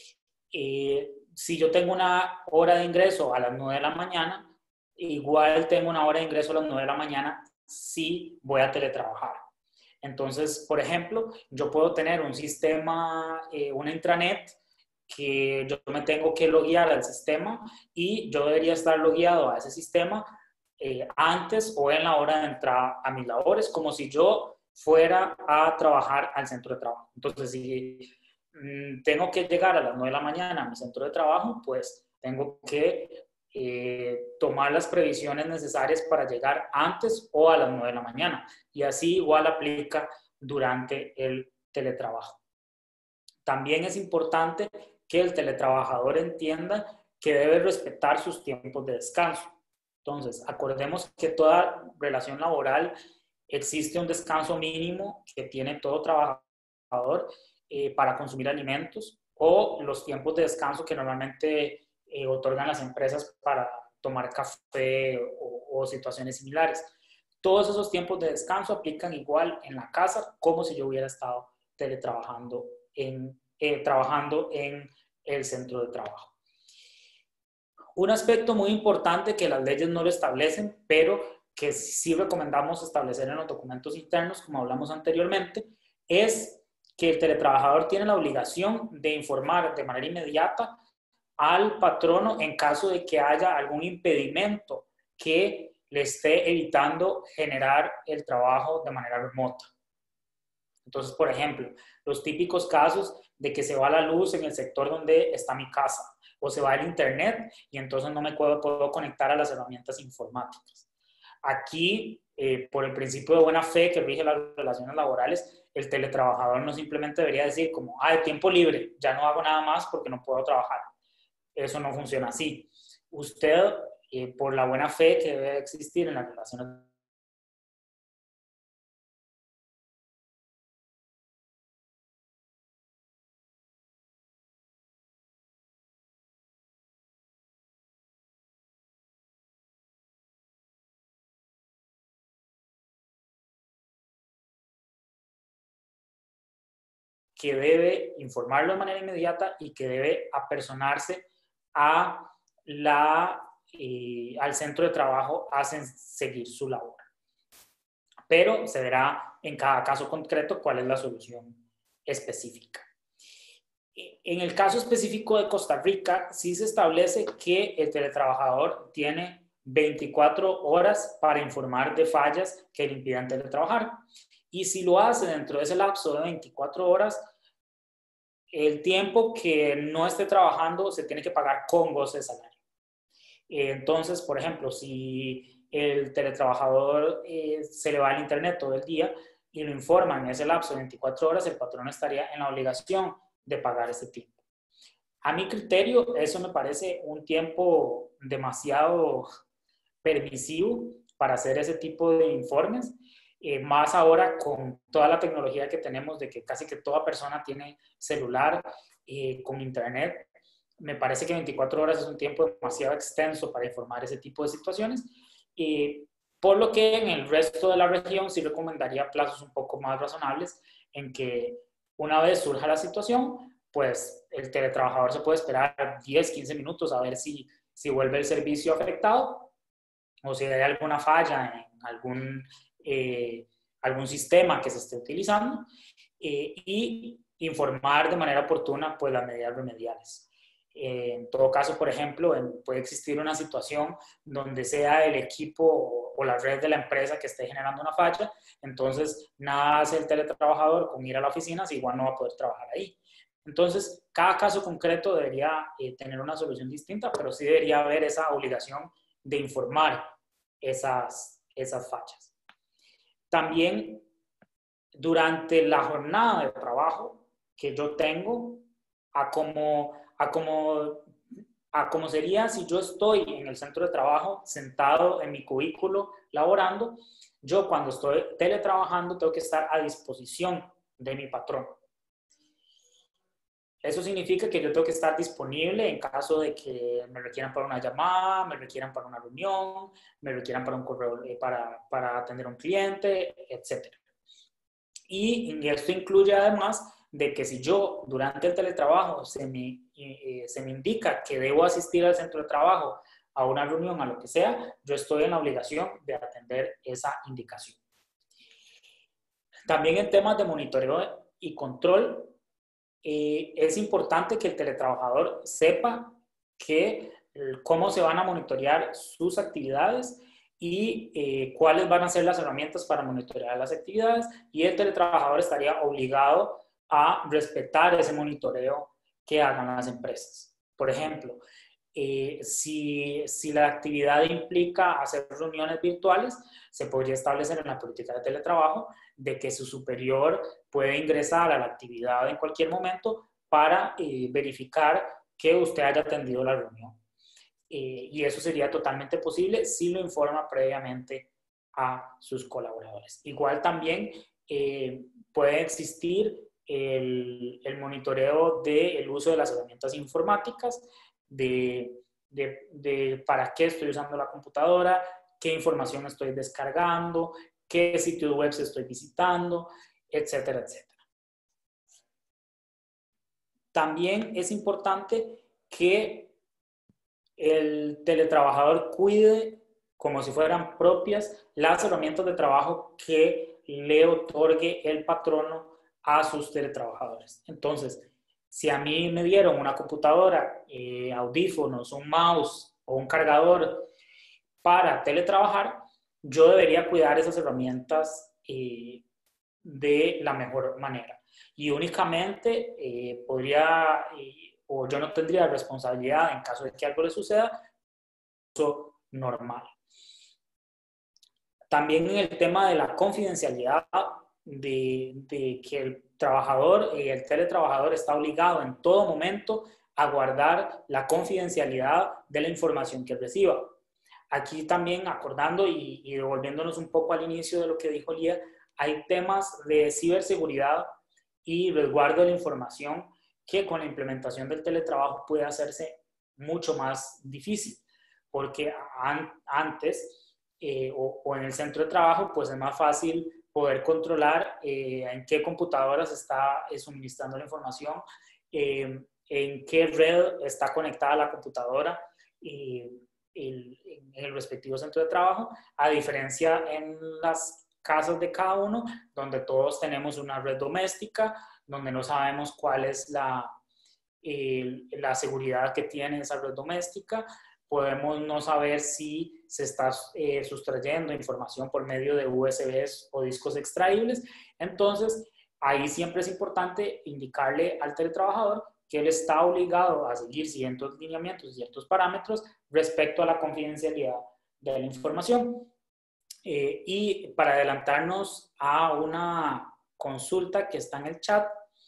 eh, si yo tengo una hora de ingreso a las nueve de la mañana, igual tengo una hora de ingreso a las nueve de la mañana si voy a teletrabajar. Entonces, por ejemplo, yo puedo tener un sistema, eh, una intranet, que yo me tengo que loguear al sistema y yo debería estar logueado a ese sistema eh, antes o en la hora de entrar a mis labores, como si yo fuera a trabajar al centro de trabajo. Entonces, si tengo que llegar a las nueve de la mañana a mi centro de trabajo, pues tengo que eh, tomar las previsiones necesarias para llegar antes o a las nueve de la mañana. Y así igual aplica durante el teletrabajo. También es importante que el teletrabajador entienda que debe respetar sus tiempos de descanso. Entonces, acordemos que toda relación laboral existe un descanso mínimo que tiene todo trabajador Eh, para consumir alimentos, o los tiempos de descanso que normalmente eh, otorgan las empresas para tomar café o, o situaciones similares. Todos esos tiempos de descanso aplican igual en la casa como si yo hubiera estado teletrabajando en, eh, trabajando en el centro de trabajo. Un aspecto muy importante que las leyes no lo establecen, pero que sí recomendamos establecer en los documentos internos, como hablamos anteriormente, es que el teletrabajador tiene la obligación de informar de manera inmediata al patrono en caso de que haya algún impedimento que le esté evitando generar el trabajo de manera remota. Entonces, por ejemplo, los típicos casos de que se va la luz en el sector donde está mi casa, o se va el internet y entonces no me puedo, puedo conectar a las herramientas informáticas. Aquí, eh, por el principio de buena fe que rige las relaciones laborales, el teletrabajador no simplemente debería decir como, ah, de tiempo libre, ya no hago nada más porque no puedo trabajar. Eso no funciona así. Usted, eh, por la buena fe que debe existir en las relaciones que debe informarlo de manera inmediata y que debe apersonarse a la, eh, al centro de trabajo a seguir su labor. Pero se verá en cada caso concreto cuál es la solución específica. En el caso específico de Costa Rica, sí se establece que el teletrabajador tiene veinticuatro horas para informar de fallas que le impidan teletrabajar. Y si lo hace dentro de ese lapso de veinticuatro horas, el tiempo que no esté trabajando se tiene que pagar con goce de salario. Entonces, por ejemplo, si el teletrabajador eh, se le va al internet todo el día y lo informan en ese lapso de veinticuatro horas, el patrón estaría en la obligación de pagar ese tiempo. A mi criterio, eso me parece un tiempo demasiado permisivo para hacer ese tipo de informes, eh, más ahora con toda la tecnología que tenemos de que casi que toda persona tiene celular eh, con internet. Me parece que veinticuatro horas es un tiempo demasiado extenso para informar ese tipo de situaciones, eh, por lo que en el resto de la región sí recomendaría plazos un poco más razonables en que una vez surja la situación, pues el teletrabajador se puede esperar diez, quince minutos a ver si, si vuelve el servicio afectado o si hay alguna falla en algún, eh, algún sistema que se esté utilizando eh, y informar de manera oportuna pues las medidas remediales. Eh, en todo caso, por ejemplo, en, puede existir una situación donde sea el equipo o, o la red de la empresa que esté generando una falla, entonces nada hace el teletrabajador con ir a la oficina si igual no va a poder trabajar ahí. Entonces, cada caso concreto debería eh, tener una solución distinta, pero sí debería haber esa obligación de informar esas, esas fallas. También, durante la jornada de trabajo que yo tengo, a como, a como, a como sería si yo estoy en el centro de trabajo sentado en mi cubículo laborando, yo cuando estoy teletrabajando tengo que estar a disposición de mi patrón. Eso significa que yo tengo que estar disponible en caso de que me requieran para una llamada, me requieran para una reunión, me requieran para un correo, para, para atender a un cliente, etcétera. Y esto incluye además de que si yo durante el teletrabajo se me, eh, se me indica que debo asistir al centro de trabajo a una reunión, a lo que sea, yo estoy en la obligación de atender esa indicación. También en temas de monitoreo y control, eh, es importante que el teletrabajador sepa que, cómo se van a monitorear sus actividades y eh, cuáles van a ser las herramientas para monitorear las actividades, y el teletrabajador estaría obligado a respetar ese monitoreo que hagan las empresas. Por ejemplo, eh, si, si la actividad implica hacer reuniones virtuales, se podría establecer en la política de teletrabajo de que su superior puede ingresar a la actividad en cualquier momento para eh, verificar que usted haya atendido la reunión. Eh, y eso sería totalmente posible si lo informa previamente a sus colaboradores. Igual también eh, puede existir el, el monitoreo del uso de las herramientas informáticas, de, de, de para qué estoy usando la computadora, qué información estoy descargando, qué sitios web estoy visitando, etcétera, etcétera. También es importante que el teletrabajador cuide como si fueran propias las herramientas de trabajo que le otorgue el patrono a sus teletrabajadores. Entonces, si a mí me dieron una computadora, eh, audífonos, un mouse o un cargador para teletrabajar, yo debería cuidar esas herramientas eh, de la mejor manera. Y únicamente eh, podría, eh, o yo no tendría responsabilidad en caso de que algo le suceda, uso normal. También en el tema de la confidencialidad, de, de que el trabajador, eh, el teletrabajador está obligado en todo momento a guardar la confidencialidad de la información que reciba. Aquí también acordando y, y devolviéndonos un poco al inicio de lo que dijo Lía, hay temas de ciberseguridad y resguardo de la información que con la implementación del teletrabajo puede hacerse mucho más difícil, porque an, antes eh, o, o en el centro de trabajo pues es más fácil poder controlar eh, en qué computadoras está eh, suministrando la información, eh, en qué red está conectada la computadora eh, el, en el respectivo centro de trabajo, a diferencia en las casas de cada uno, donde todos tenemos una red doméstica, donde no sabemos cuál es la, eh, la seguridad que tiene esa red doméstica. Podemos no saber si se está eh, sustrayendo información por medio de U S Bs o discos extraíbles. Entonces, ahí siempre es importante indicarle al teletrabajador que él está obligado a seguir ciertos lineamientos, ciertos parámetros respecto a la confidencialidad de la información. Eh, y para adelantarnos a una consulta que está en el chat,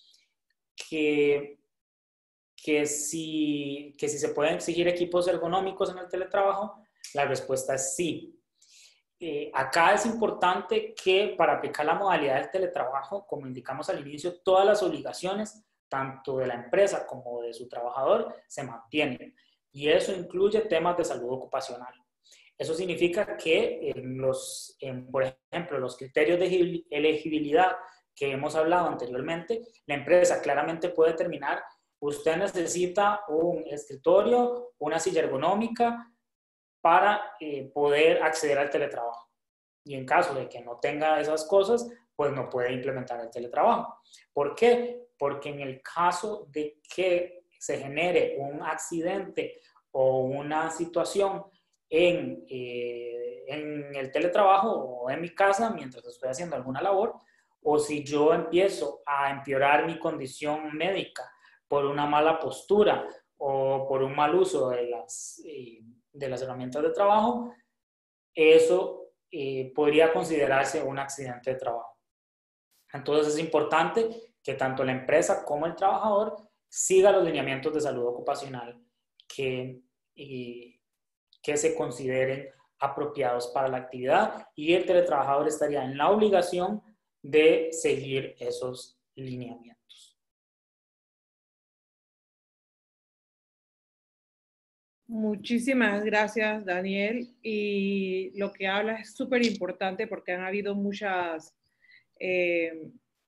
que, que, si, que si se pueden exigir equipos ergonómicos en el teletrabajo, la respuesta es sí. Eh, acá es importante que para aplicar la modalidad del teletrabajo, como indicamos al inicio, todas las obligaciones, tanto de la empresa como de su trabajador, se mantienen. Y eso incluye temas de salud ocupacional. Eso significa que en los, en, por ejemplo, los criterios de elegibilidad que hemos hablado anteriormente, la empresa claramente puede determinar, usted necesita un escritorio, una silla ergonómica para eh, poder acceder al teletrabajo. Y en caso de que no tenga esas cosas, pues no puede implementar el teletrabajo. ¿Por qué? Porque en el caso de que se genere un accidente o una situación en, eh, en el teletrabajo o en mi casa mientras estoy haciendo alguna labor, o si yo empiezo a empeorar mi condición médica por una mala postura o por un mal uso de las, eh, de las herramientas de trabajo, eso eh, podría considerarse un accidente de trabajo. Entonces es importante que tanto la empresa como el trabajador siga los lineamientos de salud ocupacional que, eh, que se consideren apropiados para la actividad, y el teletrabajador estaría en la obligación de seguir esos lineamientos. Muchísimas gracias, Daniel. Y lo que habla es súper importante porque han habido muchas, eh,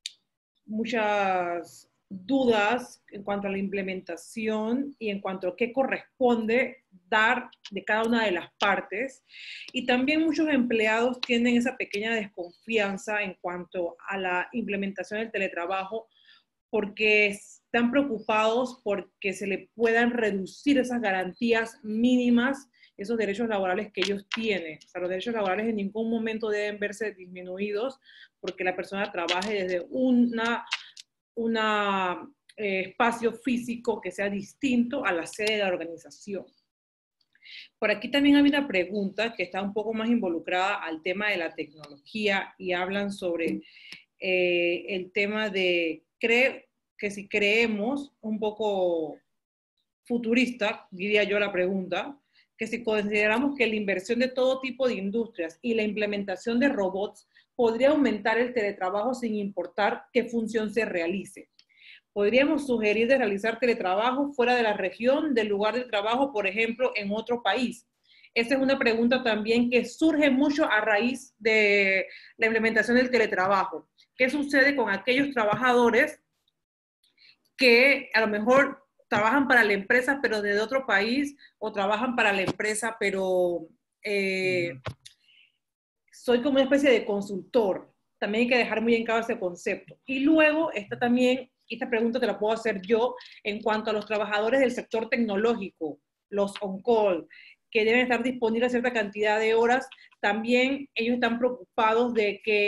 muchas dudas en cuanto a la implementación y en cuanto a qué corresponde dar de cada una de las partes. Y también muchos empleados tienen esa pequeña desconfianza en cuanto a la implementación del teletrabajo, porque están preocupados porque se le puedan reducir esas garantías mínimas, esos derechos laborales que ellos tienen. O sea, los derechos laborales en ningún momento deben verse disminuidos porque la persona trabaje desde una, una eh, espacio físico que sea distinto a la sede de la organización. Por aquí también hay una pregunta que está un poco más involucrada al tema de la tecnología y hablan sobre eh, el tema de cree que si creemos un poco futurista, diría yo la pregunta, que si consideramos que la inversión de todo tipo de industrias y la implementación de robots podría aumentar el teletrabajo sin importar qué función se realice. Podríamos sugerir de realizar teletrabajo fuera de la región del lugar de trabajo, por ejemplo, en otro país. Esa es una pregunta también que surge mucho a raíz de la implementación del teletrabajo. ¿Qué sucede con aquellos trabajadores que a lo mejor trabajan para la empresa pero desde otro país, o trabajan para la empresa pero eh, soy como una especie de consultor? También hay que dejar muy en claro ese concepto. Y luego está también, esta pregunta te la puedo hacer yo, en cuanto a los trabajadores del sector tecnológico, los on-call, que deben estar disponibles a cierta cantidad de horas. También ellos están preocupados de que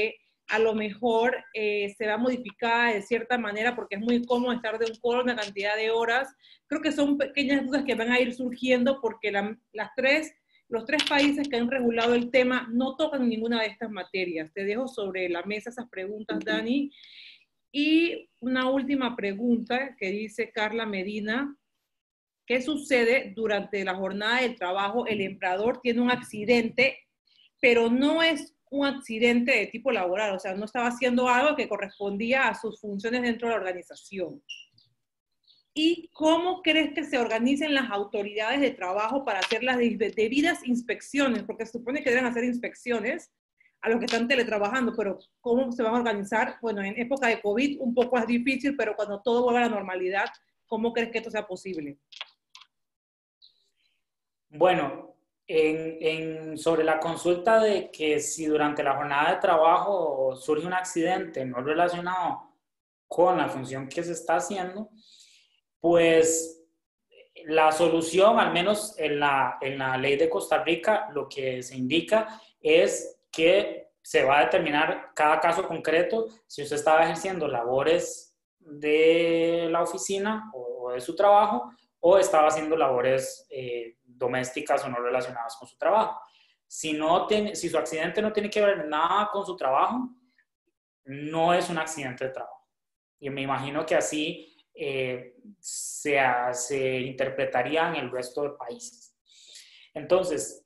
a lo mejor eh, se va a modificar de cierta manera porque es muy cómodo estar de un call una cantidad de horas. Creo que son pequeñas dudas que van a ir surgiendo porque la, las tres, los tres países que han regulado el tema no tocan ninguna de estas materias. Te dejo sobre la mesa esas preguntas, Dani. Y una última pregunta que dice Carla Medina. ¿Qué sucede durante la jornada del trabajo? El empleador tiene un accidente, pero no es un accidente de tipo laboral, o sea, no estaba haciendo algo que correspondía a sus funciones dentro de la organización. ¿Y cómo crees que se organicen las autoridades de trabajo para hacer las debidas inspecciones? Porque se supone que deben hacer inspecciones a los que están teletrabajando, pero ¿cómo se van a organizar? Bueno, en época de COVID un poco es difícil, pero cuando todo vuelva a la normalidad, ¿cómo crees que esto sea posible? Bueno, en, en, sobre la consulta de que si durante la jornada de trabajo surge un accidente no relacionado con la función que se está haciendo, pues la solución, al menos en la, en la ley de Costa Rica, lo que se indica es que se va a determinar cada caso concreto si usted estaba ejerciendo labores de la oficina o de su trabajo o estaba haciendo labores eh, domésticas o no relacionadas con su trabajo. Si, no tiene, si su accidente no tiene que ver nada con su trabajo, no es un accidente de trabajo. Y me imagino que así eh, se, se interpretaría en el resto de países. Entonces,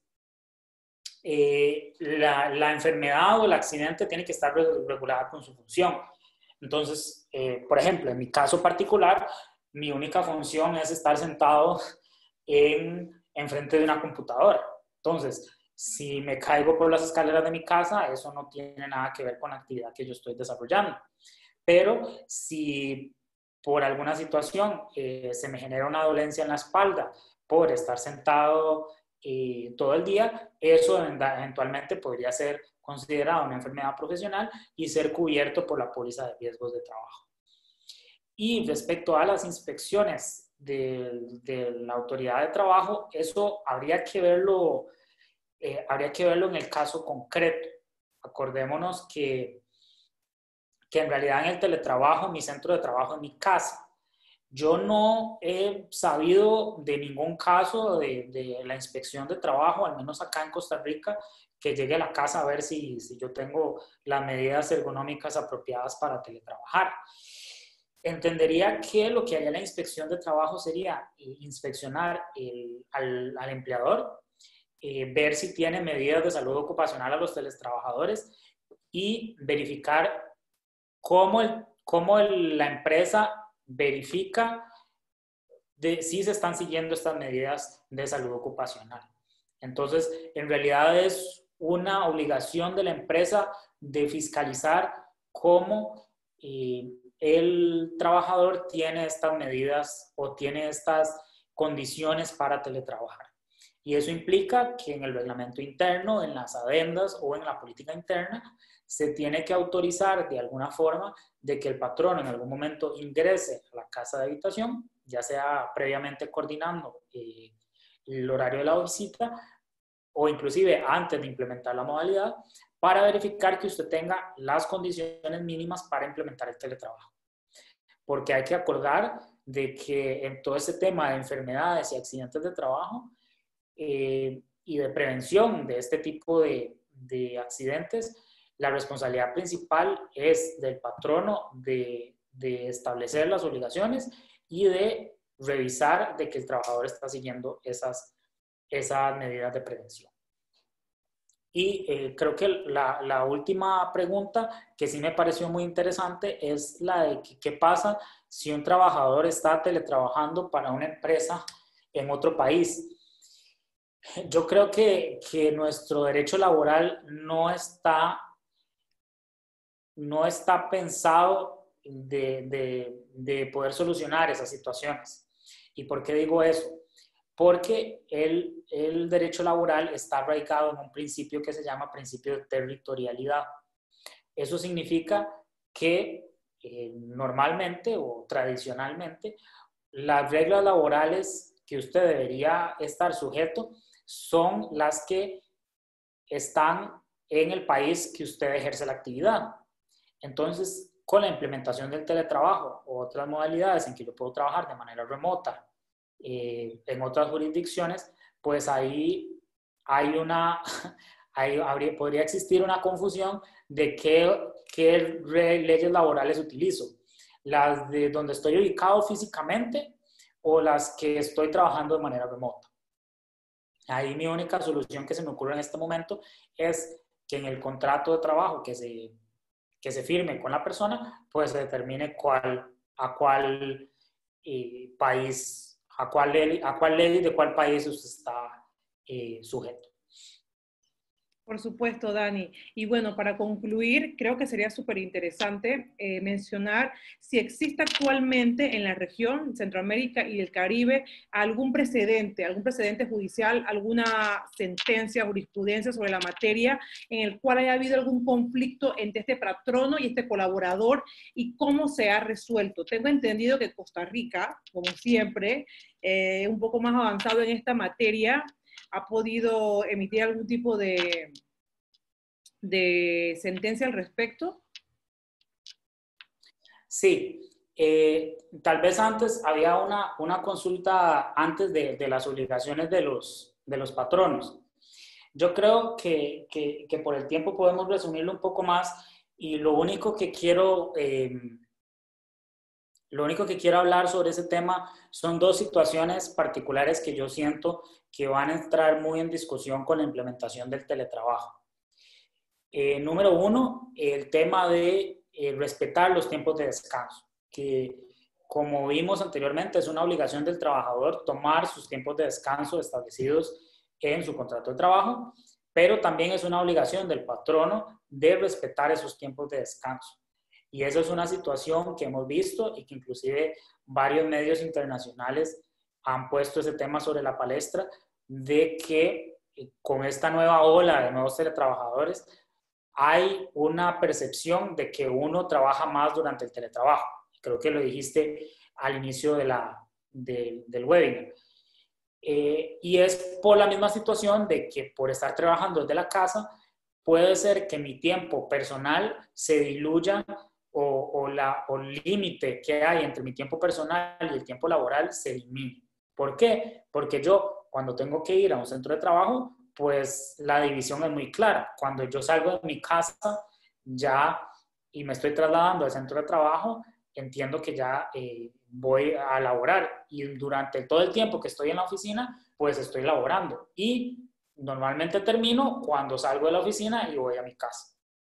eh, la, la enfermedad o el accidente tiene que estar regulada con su función. Entonces, eh, por ejemplo, en mi caso particular, mi única función es estar sentado en, en frente de una computadora. Entonces, si me caigo por las escaleras de mi casa, eso no tiene nada que ver con la actividad que yo estoy desarrollando. Pero si por alguna situación eh, se me genera una dolencia en la espalda por estar sentado eh, todo el día, eso eventualmente podría ser considerado una enfermedad profesional y ser cubierto por la póliza de riesgos de trabajo. Y respecto a las inspecciones de, de la autoridad de trabajo, eso habría que verlo, eh, habría que verlo en el caso concreto. Acordémonos que, que en realidad en el teletrabajo, mi centro de trabajo es mi casa. Yo no he sabido de ningún caso de, de la inspección de trabajo, al menos acá en Costa Rica, que llegue a la casa a ver si, si yo tengo las medidas ergonómicas apropiadas para teletrabajar. Entendería que lo que haría la inspección de trabajo sería inspeccionar el, al, al empleador, eh, ver si tiene medidas de salud ocupacional a los teletrabajadores y verificar cómo, el, cómo el, la empresa verifica de si se están siguiendo estas medidas de salud ocupacional. Entonces, en realidad es una obligación de la empresa de fiscalizar cómo eh, el trabajador tiene estas medidas o tiene estas condiciones para teletrabajar. Y eso implica que en el reglamento interno, en las adendas o en la política interna, se tiene que autorizar de alguna forma de que el patrón en algún momento ingrese a la casa de habitación, ya sea previamente coordinando eh, el horario de la visita o inclusive antes de implementar la modalidad, para verificar que usted tenga las condiciones mínimas para implementar el teletrabajo. Porque hay que acordar de que en todo ese tema de enfermedades y accidentes de trabajo eh, y de prevención de este tipo de, de accidentes, la responsabilidad principal es del patrono de, de establecer las obligaciones y de revisar de que el trabajador está siguiendo esas, esas medidas de prevención. Y eh, creo que la, la última pregunta que sí me pareció muy interesante es la de que, qué pasa si un trabajador está teletrabajando para una empresa en otro país. Yo creo que, que nuestro derecho laboral no está, no está pensado de, de, de poder solucionar esas situaciones. ¿Y por qué digo eso? Porque el, el derecho laboral está arraigado en un principio que se llama principio de territorialidad. Eso significa que eh, normalmente o tradicionalmente las reglas laborales que usted debería estar sujeto son las que están en el país que usted ejerce la actividad. Entonces, con la implementación del teletrabajo o otras modalidades en que yo puedo trabajar de manera remota eh, en otras jurisdicciones, pues ahí hay una, ahí habría, podría existir una confusión de qué, qué leyes laborales utilizo. Las de donde estoy ubicado físicamente o las que estoy trabajando de manera remota. Ahí mi única solución que se me ocurre en este momento es que en el contrato de trabajo que se, que se firme con la persona, pues se determine cuál, a cuál eh, país, a cuál, ley, a cuál ley de cuál país usted está eh, sujeto. Por supuesto, Dani. Y bueno, para concluir, creo que sería súper interesante eh, mencionar si existe actualmente en la región, Centroamérica y el Caribe, algún precedente, algún precedente judicial, alguna sentencia, jurisprudencia sobre la materia en el cual haya habido algún conflicto entre este patrono y este colaborador y cómo se ha resuelto. Tengo entendido que Costa Rica, como siempre, eh, un poco más avanzado en esta materia, ha podido emitir algún tipo de, de sentencia al respecto. Sí, eh, tal vez antes había una, una consulta antes de, de las obligaciones de los, de los patronos. Yo creo que, que, que por el tiempo podemos resumirlo un poco más y lo único que quiero... Eh, Lo único que quiero hablar sobre ese tema son dos situaciones particulares que yo siento que van a entrar muy en discusión con la implementación del teletrabajo. Eh, número uno, el tema de eh, respetar los tiempos de descanso, que como vimos anteriormente es una obligación del trabajador tomar sus tiempos de descanso establecidos en su contrato de trabajo, pero también es una obligación del patrono de respetar esos tiempos de descanso. Y esa es una situación que hemos visto y que inclusive varios medios internacionales han puesto ese tema sobre la palestra de que con esta nueva ola de nuevos teletrabajadores hay una percepción de que uno trabaja más durante el teletrabajo. Creo que lo dijiste al inicio de la, de, del webinar. Eh, y es por la misma situación de que por estar trabajando desde la casa, puede ser que mi tiempo personal se diluya o, o, la, o el límite que hay entre mi tiempo personal y el tiempo laboral se elimine. ¿Por qué? Porque yo cuando tengo que ir a un centro de trabajo, pues la división es muy clara. Cuando yo salgo de mi casa ya y me estoy trasladando al centro de trabajo, entiendo que ya eh, voy a laborar y durante todo el tiempo que estoy en la oficina, pues estoy laborando y normalmente termino cuando salgo de la oficina y voy a mi casa.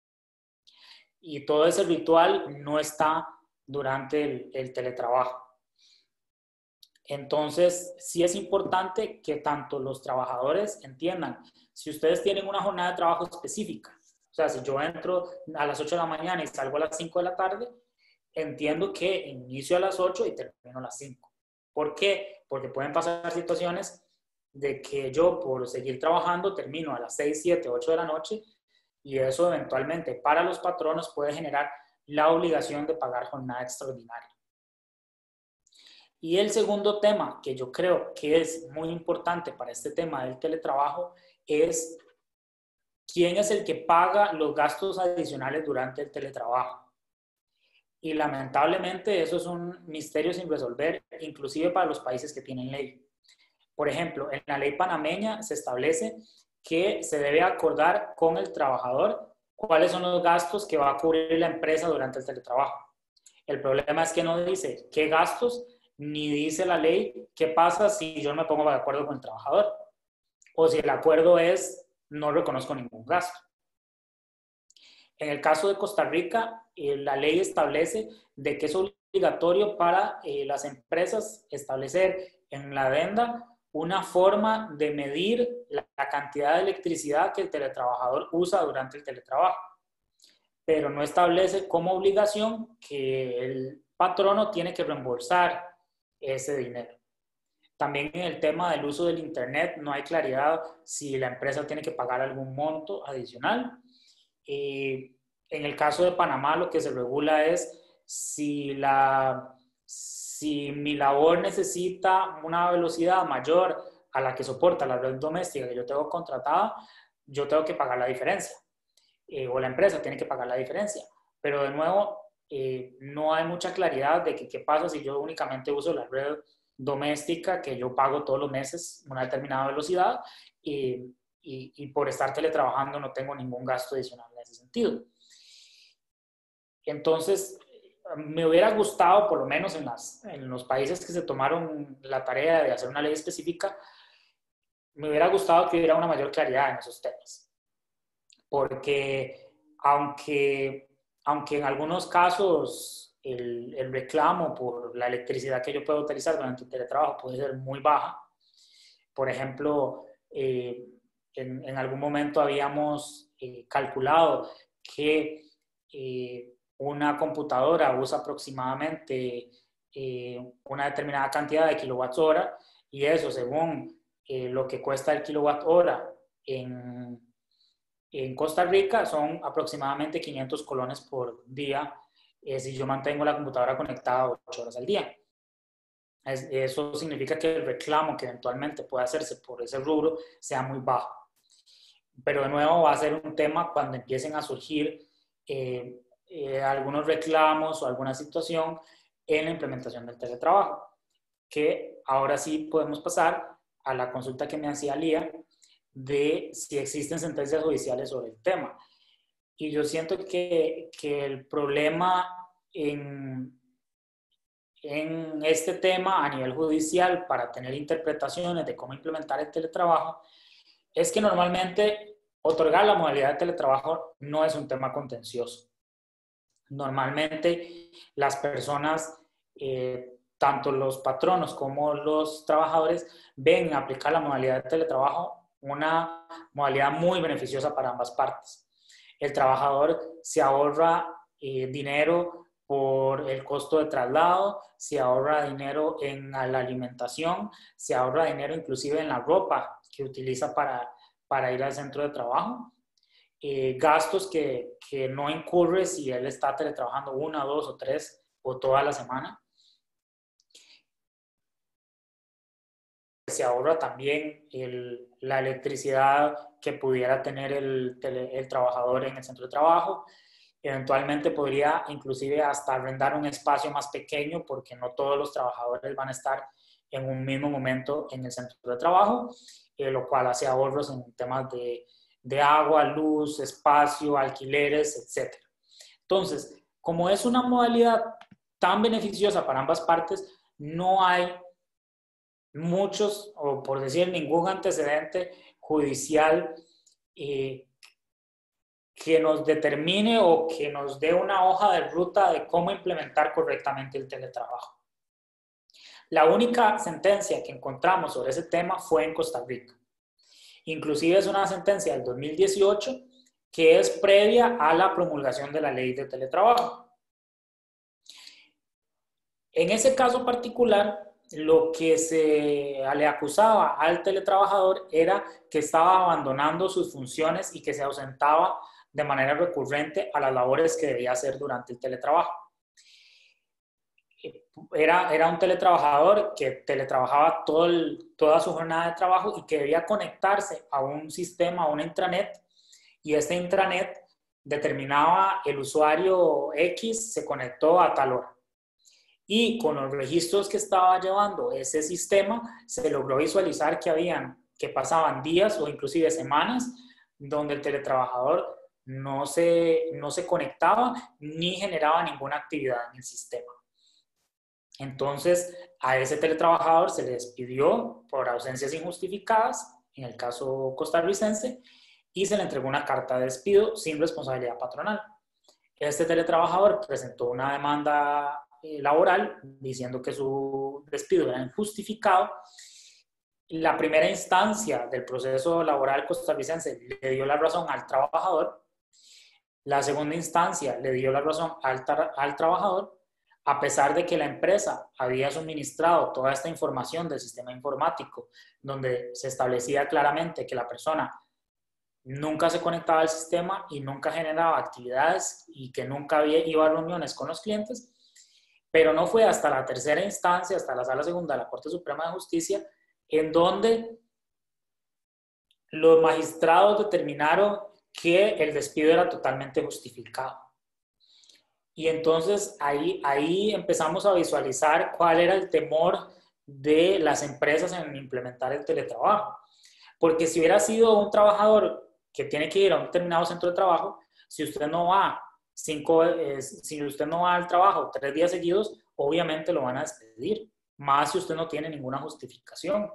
Y todo ese ritual no está durante el, el teletrabajo. Entonces, sí es importante que tanto los trabajadores entiendan, si ustedes tienen una jornada de trabajo específica, o sea, si yo entro a las ocho de la mañana y salgo a las cinco de la tarde, entiendo que inicio a las ocho y termino a las cinco. ¿Por qué? Porque pueden pasar situaciones de que yo por seguir trabajando termino a las seis, siete, ocho de la noche y eso eventualmente para los patronos puede generar la obligación de pagar jornada extraordinaria. Y el segundo tema que yo creo que es muy importante para este tema del teletrabajo es quién es el que paga los gastos adicionales durante el teletrabajo. Y lamentablemente eso es un misterio sin resolver, inclusive para los países que tienen ley. Por ejemplo, en la ley panameña se establece que se debe acordar con el trabajador cuáles son los gastos que va a cubrir la empresa durante el teletrabajo. El problema es que no dice qué gastos, ni dice la ley qué pasa si yo no me pongo de acuerdo con el trabajador. O si el acuerdo es no reconozco ningún gasto. En el caso de Costa Rica, eh, la ley establece de que es obligatorio para eh, las empresas establecer en la adenda una forma de medir la, la cantidad de electricidad que el teletrabajador usa durante el teletrabajo, pero no establece como obligación que el patrono tiene que reembolsar ese dinero. También en el tema del uso del Internet no hay claridad si la empresa tiene que pagar algún monto adicional. Eh, en el caso de Panamá lo que se regula es si, la, si mi labor necesita una velocidad mayor a la que soporta la red doméstica que yo tengo contratada, yo tengo que pagar la diferencia, eh, o la empresa tiene que pagar la diferencia. pero de nuevo, eh, no hay mucha claridad de que qué pasa si yo únicamente uso la red doméstica que yo pago todos los meses una determinada velocidad y, y, y por estar teletrabajando no tengo ningún gasto adicional en ese sentido. Entonces, me hubiera gustado, por lo menos en, las, en los países que se tomaron la tarea de hacer una ley específica, me hubiera gustado que hubiera una mayor claridad en esos temas. Porque aunque, aunque en algunos casos el, el reclamo por la electricidad que yo puedo utilizar durante el teletrabajo puede ser muy baja, por ejemplo, eh, en, en algún momento habíamos eh, calculado que eh, una computadora usa aproximadamente eh, una determinada cantidad de kilowatts hora y eso según eh, lo que cuesta el kilowatt hora en, en Costa Rica son aproximadamente quinientos colones por día eh, si yo mantengo la computadora conectada ocho horas al día. Es, eso significa que el reclamo que eventualmente pueda hacerse por ese rubro sea muy bajo. Pero de nuevo va a ser un tema cuando empiecen a surgir eh, eh, algunos reclamos o alguna situación en la implementación del teletrabajo, que ahora sí podemos pasar a la consulta que me hacía Lía de si existen sentencias judiciales sobre el tema. Y yo siento que, que el problema en, en este tema a nivel judicial para tener interpretaciones de cómo implementar el teletrabajo es que normalmente otorgar la modalidad de teletrabajo no es un tema contencioso. Normalmente las personas, eh, tanto los patronos como los trabajadores, ven aplicar la modalidad de teletrabajo una modalidad muy beneficiosa para ambas partes. El trabajador se ahorra eh, dinero por el costo de traslado, se ahorra dinero en la alimentación, se ahorra dinero inclusive en la ropa que utiliza para, para ir al centro de trabajo. Eh, gastos que, que no incurre si él está teletrabajando una, dos o tres o toda la semana. Se ahorra también el, la electricidad que pudiera tener el, tele, el trabajador en el centro de trabajo. Eventualmente podría inclusive hasta arrendar un espacio más pequeño porque no todos los trabajadores van a estar en un mismo momento en el centro de trabajo, eh, lo cual hace ahorros en temas de, de agua, luz, espacio, alquileres, etcétera. Entonces, como es una modalidad tan beneficiosa para ambas partes, no hay muchos, o por decir ningún antecedente judicial eh, que nos determine o que nos dé una hoja de ruta de cómo implementar correctamente el teletrabajo. La única sentencia que encontramos sobre ese tema fue en Costa Rica. Inclusive es una sentencia del dos mil dieciocho que es previa a la promulgación de la ley de teletrabajo. En ese caso particular, lo que se le acusaba al teletrabajador era que estaba abandonando sus funciones y que se ausentaba de manera recurrente a las labores que debía hacer durante el teletrabajo. Era, era un teletrabajador que teletrabajaba todo el, toda su jornada de trabajo y que debía conectarse a un sistema, a una intranet, y este intranet determinaba el usuario X se conectó a tal hora. Y con los registros que estaba llevando ese sistema, se logró visualizar que habían, que pasaban días o inclusive semanas donde el teletrabajador no se, no se conectaba ni generaba ninguna actividad en el sistema. Entonces, a ese teletrabajador se le despidió por ausencias injustificadas, en el caso costarricense, y se le entregó una carta de despido sin responsabilidad patronal. Este teletrabajador presentó una demanda laboral diciendo que su despido era injustificado. La primera instancia del proceso laboral costarricense le dio la razón al trabajador. La segunda instancia le dio la razón al, tra al trabajador, a pesar de que la empresa había suministrado toda esta información del sistema informático, donde se establecía claramente que la persona nunca se conectaba al sistema y nunca generaba actividades y que nunca había, iba a reuniones con los clientes. Pero no fue hasta la tercera instancia, hasta la Sala Segunda de la Corte Suprema de Justicia, en donde los magistrados determinaron que el despido era totalmente justificado. Y entonces ahí, ahí empezamos a visualizar cuál era el temor de las empresas en implementar el teletrabajo. Porque si hubiera sido un trabajador que tiene que ir a un determinado centro de trabajo, si usted no va cinco, eh, si usted no va al trabajo tres días seguidos, obviamente lo van a despedir, más si usted no tiene ninguna justificación.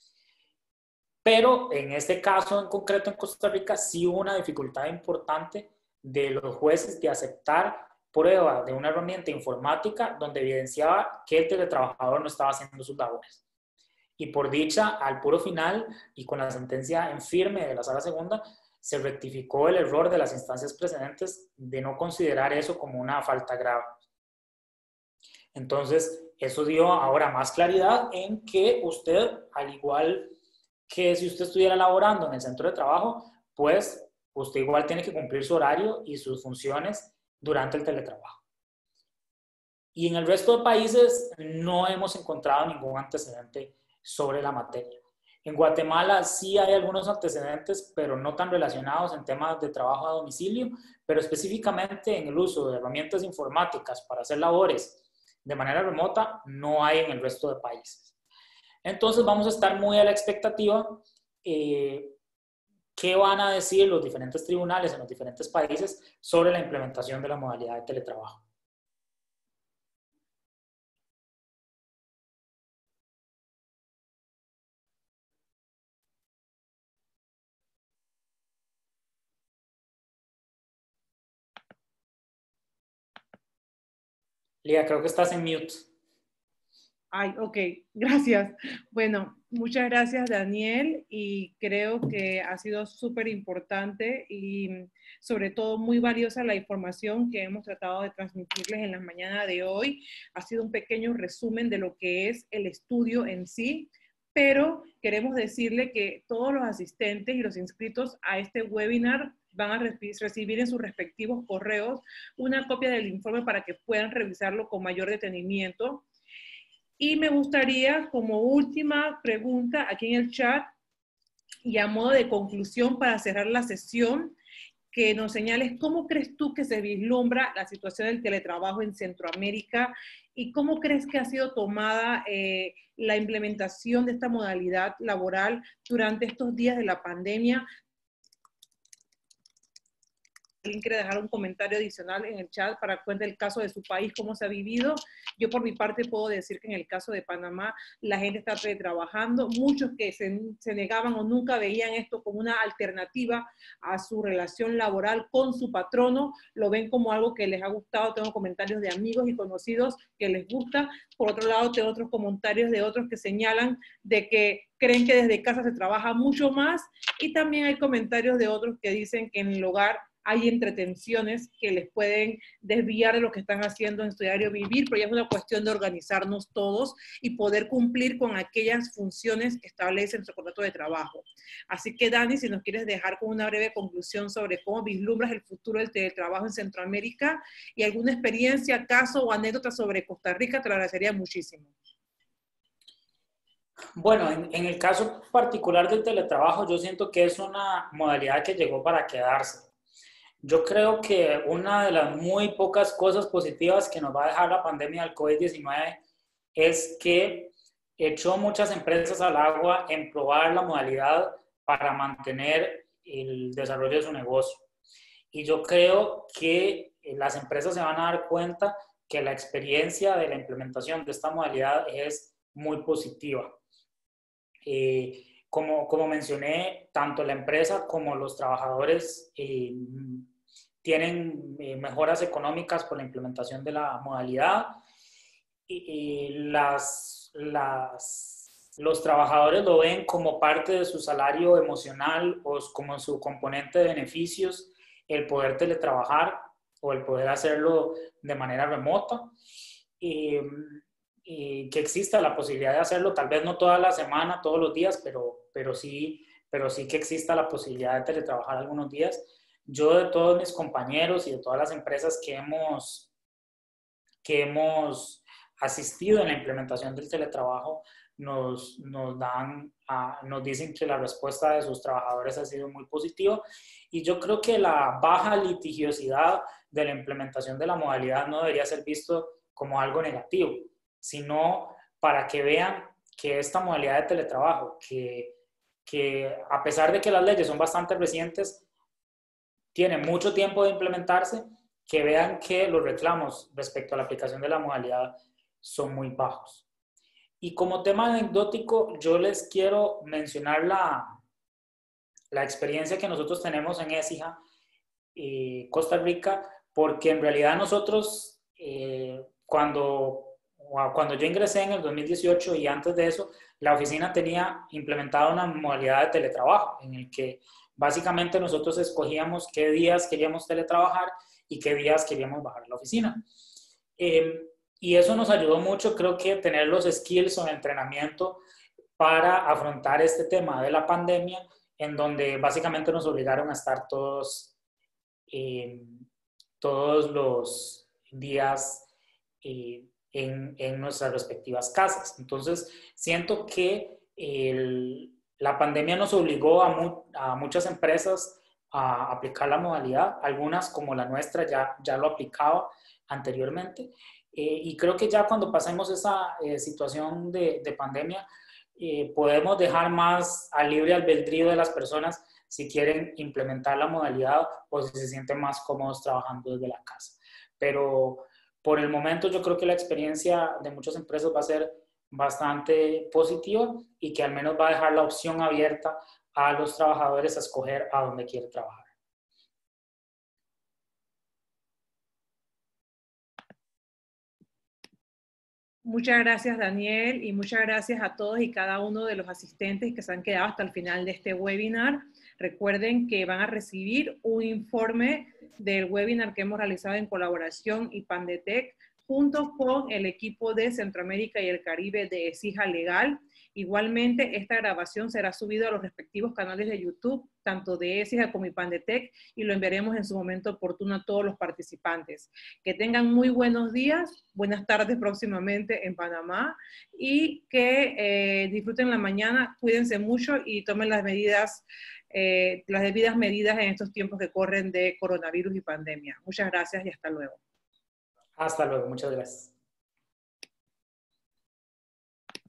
Pero en este caso en concreto en Costa Rica sí hubo una dificultad importante de los jueces de aceptar prueba de una herramienta informática donde evidenciaba que el teletrabajador no estaba haciendo sus labores. Y por dicha, al puro final y con la sentencia en firme de la Sala Segunda, se rectificó el error de las instancias precedentes de no considerar eso como una falta grave. Entonces, eso dio ahora más claridad en que usted, al igual que si usted estuviera laborando en el centro de trabajo, pues usted igual tiene que cumplir su horario y sus funciones durante el teletrabajo. Y en el resto de países no hemos encontrado ningún antecedente sobre la materia. En Guatemala sí hay algunos antecedentes, pero no tan relacionados en temas de trabajo a domicilio, pero específicamente en el uso de herramientas informáticas para hacer labores de manera remota, no hay en el resto de países. Entonces vamos a estar muy a la expectativa eh, qué van a decir los diferentes tribunales en los diferentes países sobre la implementación de la modalidad de teletrabajo. Lía, creo que estás en mute. Ay, ok, gracias. Bueno, muchas gracias, Daniel, y creo que ha sido súper importante y sobre todo muy valiosa la información que hemos tratado de transmitirles en la mañana de hoy. Ha sido un pequeño resumen de lo que es el estudio en sí, pero queremos decirle que todos los asistentes y los inscritos a este webinar van a recibir en sus respectivos correos una copia del informe para que puedan revisarlo con mayor detenimiento. Y me gustaría, como última pregunta aquí en el chat, y a modo de conclusión para cerrar la sesión, que nos señales cómo crees tú que se vislumbra la situación del teletrabajo en Centroamérica y cómo crees que ha sido tomada eh, la implementación de esta modalidad laboral durante estos días de la pandemia. ¿Alguien quiere dejar un comentario adicional en el chat para cuenta el caso de su país, cómo se ha vivido? Yo por mi parte puedo decir que en el caso de Panamá la gente está trabajando. Muchos que se, se negaban o nunca veían esto como una alternativa a su relación laboral con su patrono, lo ven como algo que les ha gustado. Tengo comentarios de amigos y conocidos que les gusta. Por otro lado, tengo otros comentarios de otros que señalan de que creen que desde casa se trabaja mucho más, y también hay comentarios de otros que dicen que en el hogar hay entretenciones que les pueden desviar de lo que están haciendo en su diario vivir, pero ya es una cuestión de organizarnos todos y poder cumplir con aquellas funciones que establece nuestro contrato de trabajo. Así que, Dani, si nos quieres dejar con una breve conclusión sobre cómo vislumbras el futuro del teletrabajo en Centroamérica y alguna experiencia, caso o anécdota sobre Costa Rica, te lo agradecería muchísimo. Bueno, en, en el caso particular del teletrabajo, yo siento que es una modalidad que llegó para quedarse. Yo creo que una de las muy pocas cosas positivas que nos va a dejar la pandemia del COVID diecinueve es que echó muchas empresas al agua en probar la modalidad para mantener el desarrollo de su negocio. Y yo creo que las empresas se van a dar cuenta que la experiencia de la implementación de esta modalidad es muy positiva. Eh, como, como mencioné, tanto la empresa como los trabajadores eh, tienen eh, mejoras económicas por la implementación de la modalidad. Y, y las, las, los trabajadores lo ven como parte de su salario emocional o como su componente de beneficios, el poder teletrabajar o el poder hacerlo de manera remota. Y, y que exista la posibilidad de hacerlo, tal vez no toda la semana, todos los días, pero, pero, sí, pero sí que exista la posibilidad de teletrabajar algunos días. Yo de todos mis compañeros y de todas las empresas que hemos, que hemos asistido en la implementación del teletrabajo, nos, nos dan, uh, nos dicen que la respuesta de sus trabajadores ha sido muy positiva. Y yo creo que la baja litigiosidad de la implementación de la modalidad no debería ser visto como algo negativo, sino para que vean que esta modalidad de teletrabajo, que, que a pesar de que las leyes son bastante recientes, tiene mucho tiempo de implementarse, que vean que los reclamos respecto a la aplicación de la modalidad son muy bajos. Y como tema anecdótico, yo les quiero mencionar la, la experiencia que nosotros tenemos en ESIJA, eh, Costa Rica, porque en realidad nosotros, eh, cuando, cuando yo ingresé en el dos mil dieciocho y antes de eso, la oficina tenía implementada una modalidad de teletrabajo en el que básicamente nosotros escogíamos qué días queríamos teletrabajar y qué días queríamos bajar a la oficina. Eh, y eso nos ayudó mucho, creo que tener los skills o el entrenamiento para afrontar este tema de la pandemia, en donde básicamente nos obligaron a estar todos, eh, todos los días eh, en, en nuestras respectivas casas. Entonces, siento que el, la pandemia nos obligó a, mu a muchas empresas a aplicar la modalidad. Algunas, como la nuestra, ya, ya lo aplicaba anteriormente. Eh, y creo que ya cuando pasemos esa eh, situación de, de pandemia, eh, podemos dejar más al libre albedrío de las personas si quieren implementar la modalidad o si se sienten más cómodos trabajando desde la casa. Pero por el momento yo creo que la experiencia de muchas empresas va a ser bastante positiva y que al menos va a dejar la opción abierta a los trabajadores a escoger a dónde quieren trabajar. Muchas gracias, Daniel, y muchas gracias a todos y cada uno de los asistentes que se han quedado hasta el final de este webinar. Recuerden que van a recibir un informe del webinar que hemos realizado en colaboración IPANDETEC junto con el equipo de Centroamérica y el Caribe de ESIJA Legal. Igualmente, esta grabación será subida a los respectivos canales de YouTube, tanto de ESIJA como IPANDETEC, y lo enviaremos en su momento oportuno a todos los participantes. Que tengan muy buenos días, buenas tardes próximamente en Panamá, y que eh, disfruten la mañana, cuídense mucho y tomen las medidas, eh, las debidas medidas en estos tiempos que corren de coronavirus y pandemia. Muchas gracias y hasta luego. Hasta luego, muchas gracias.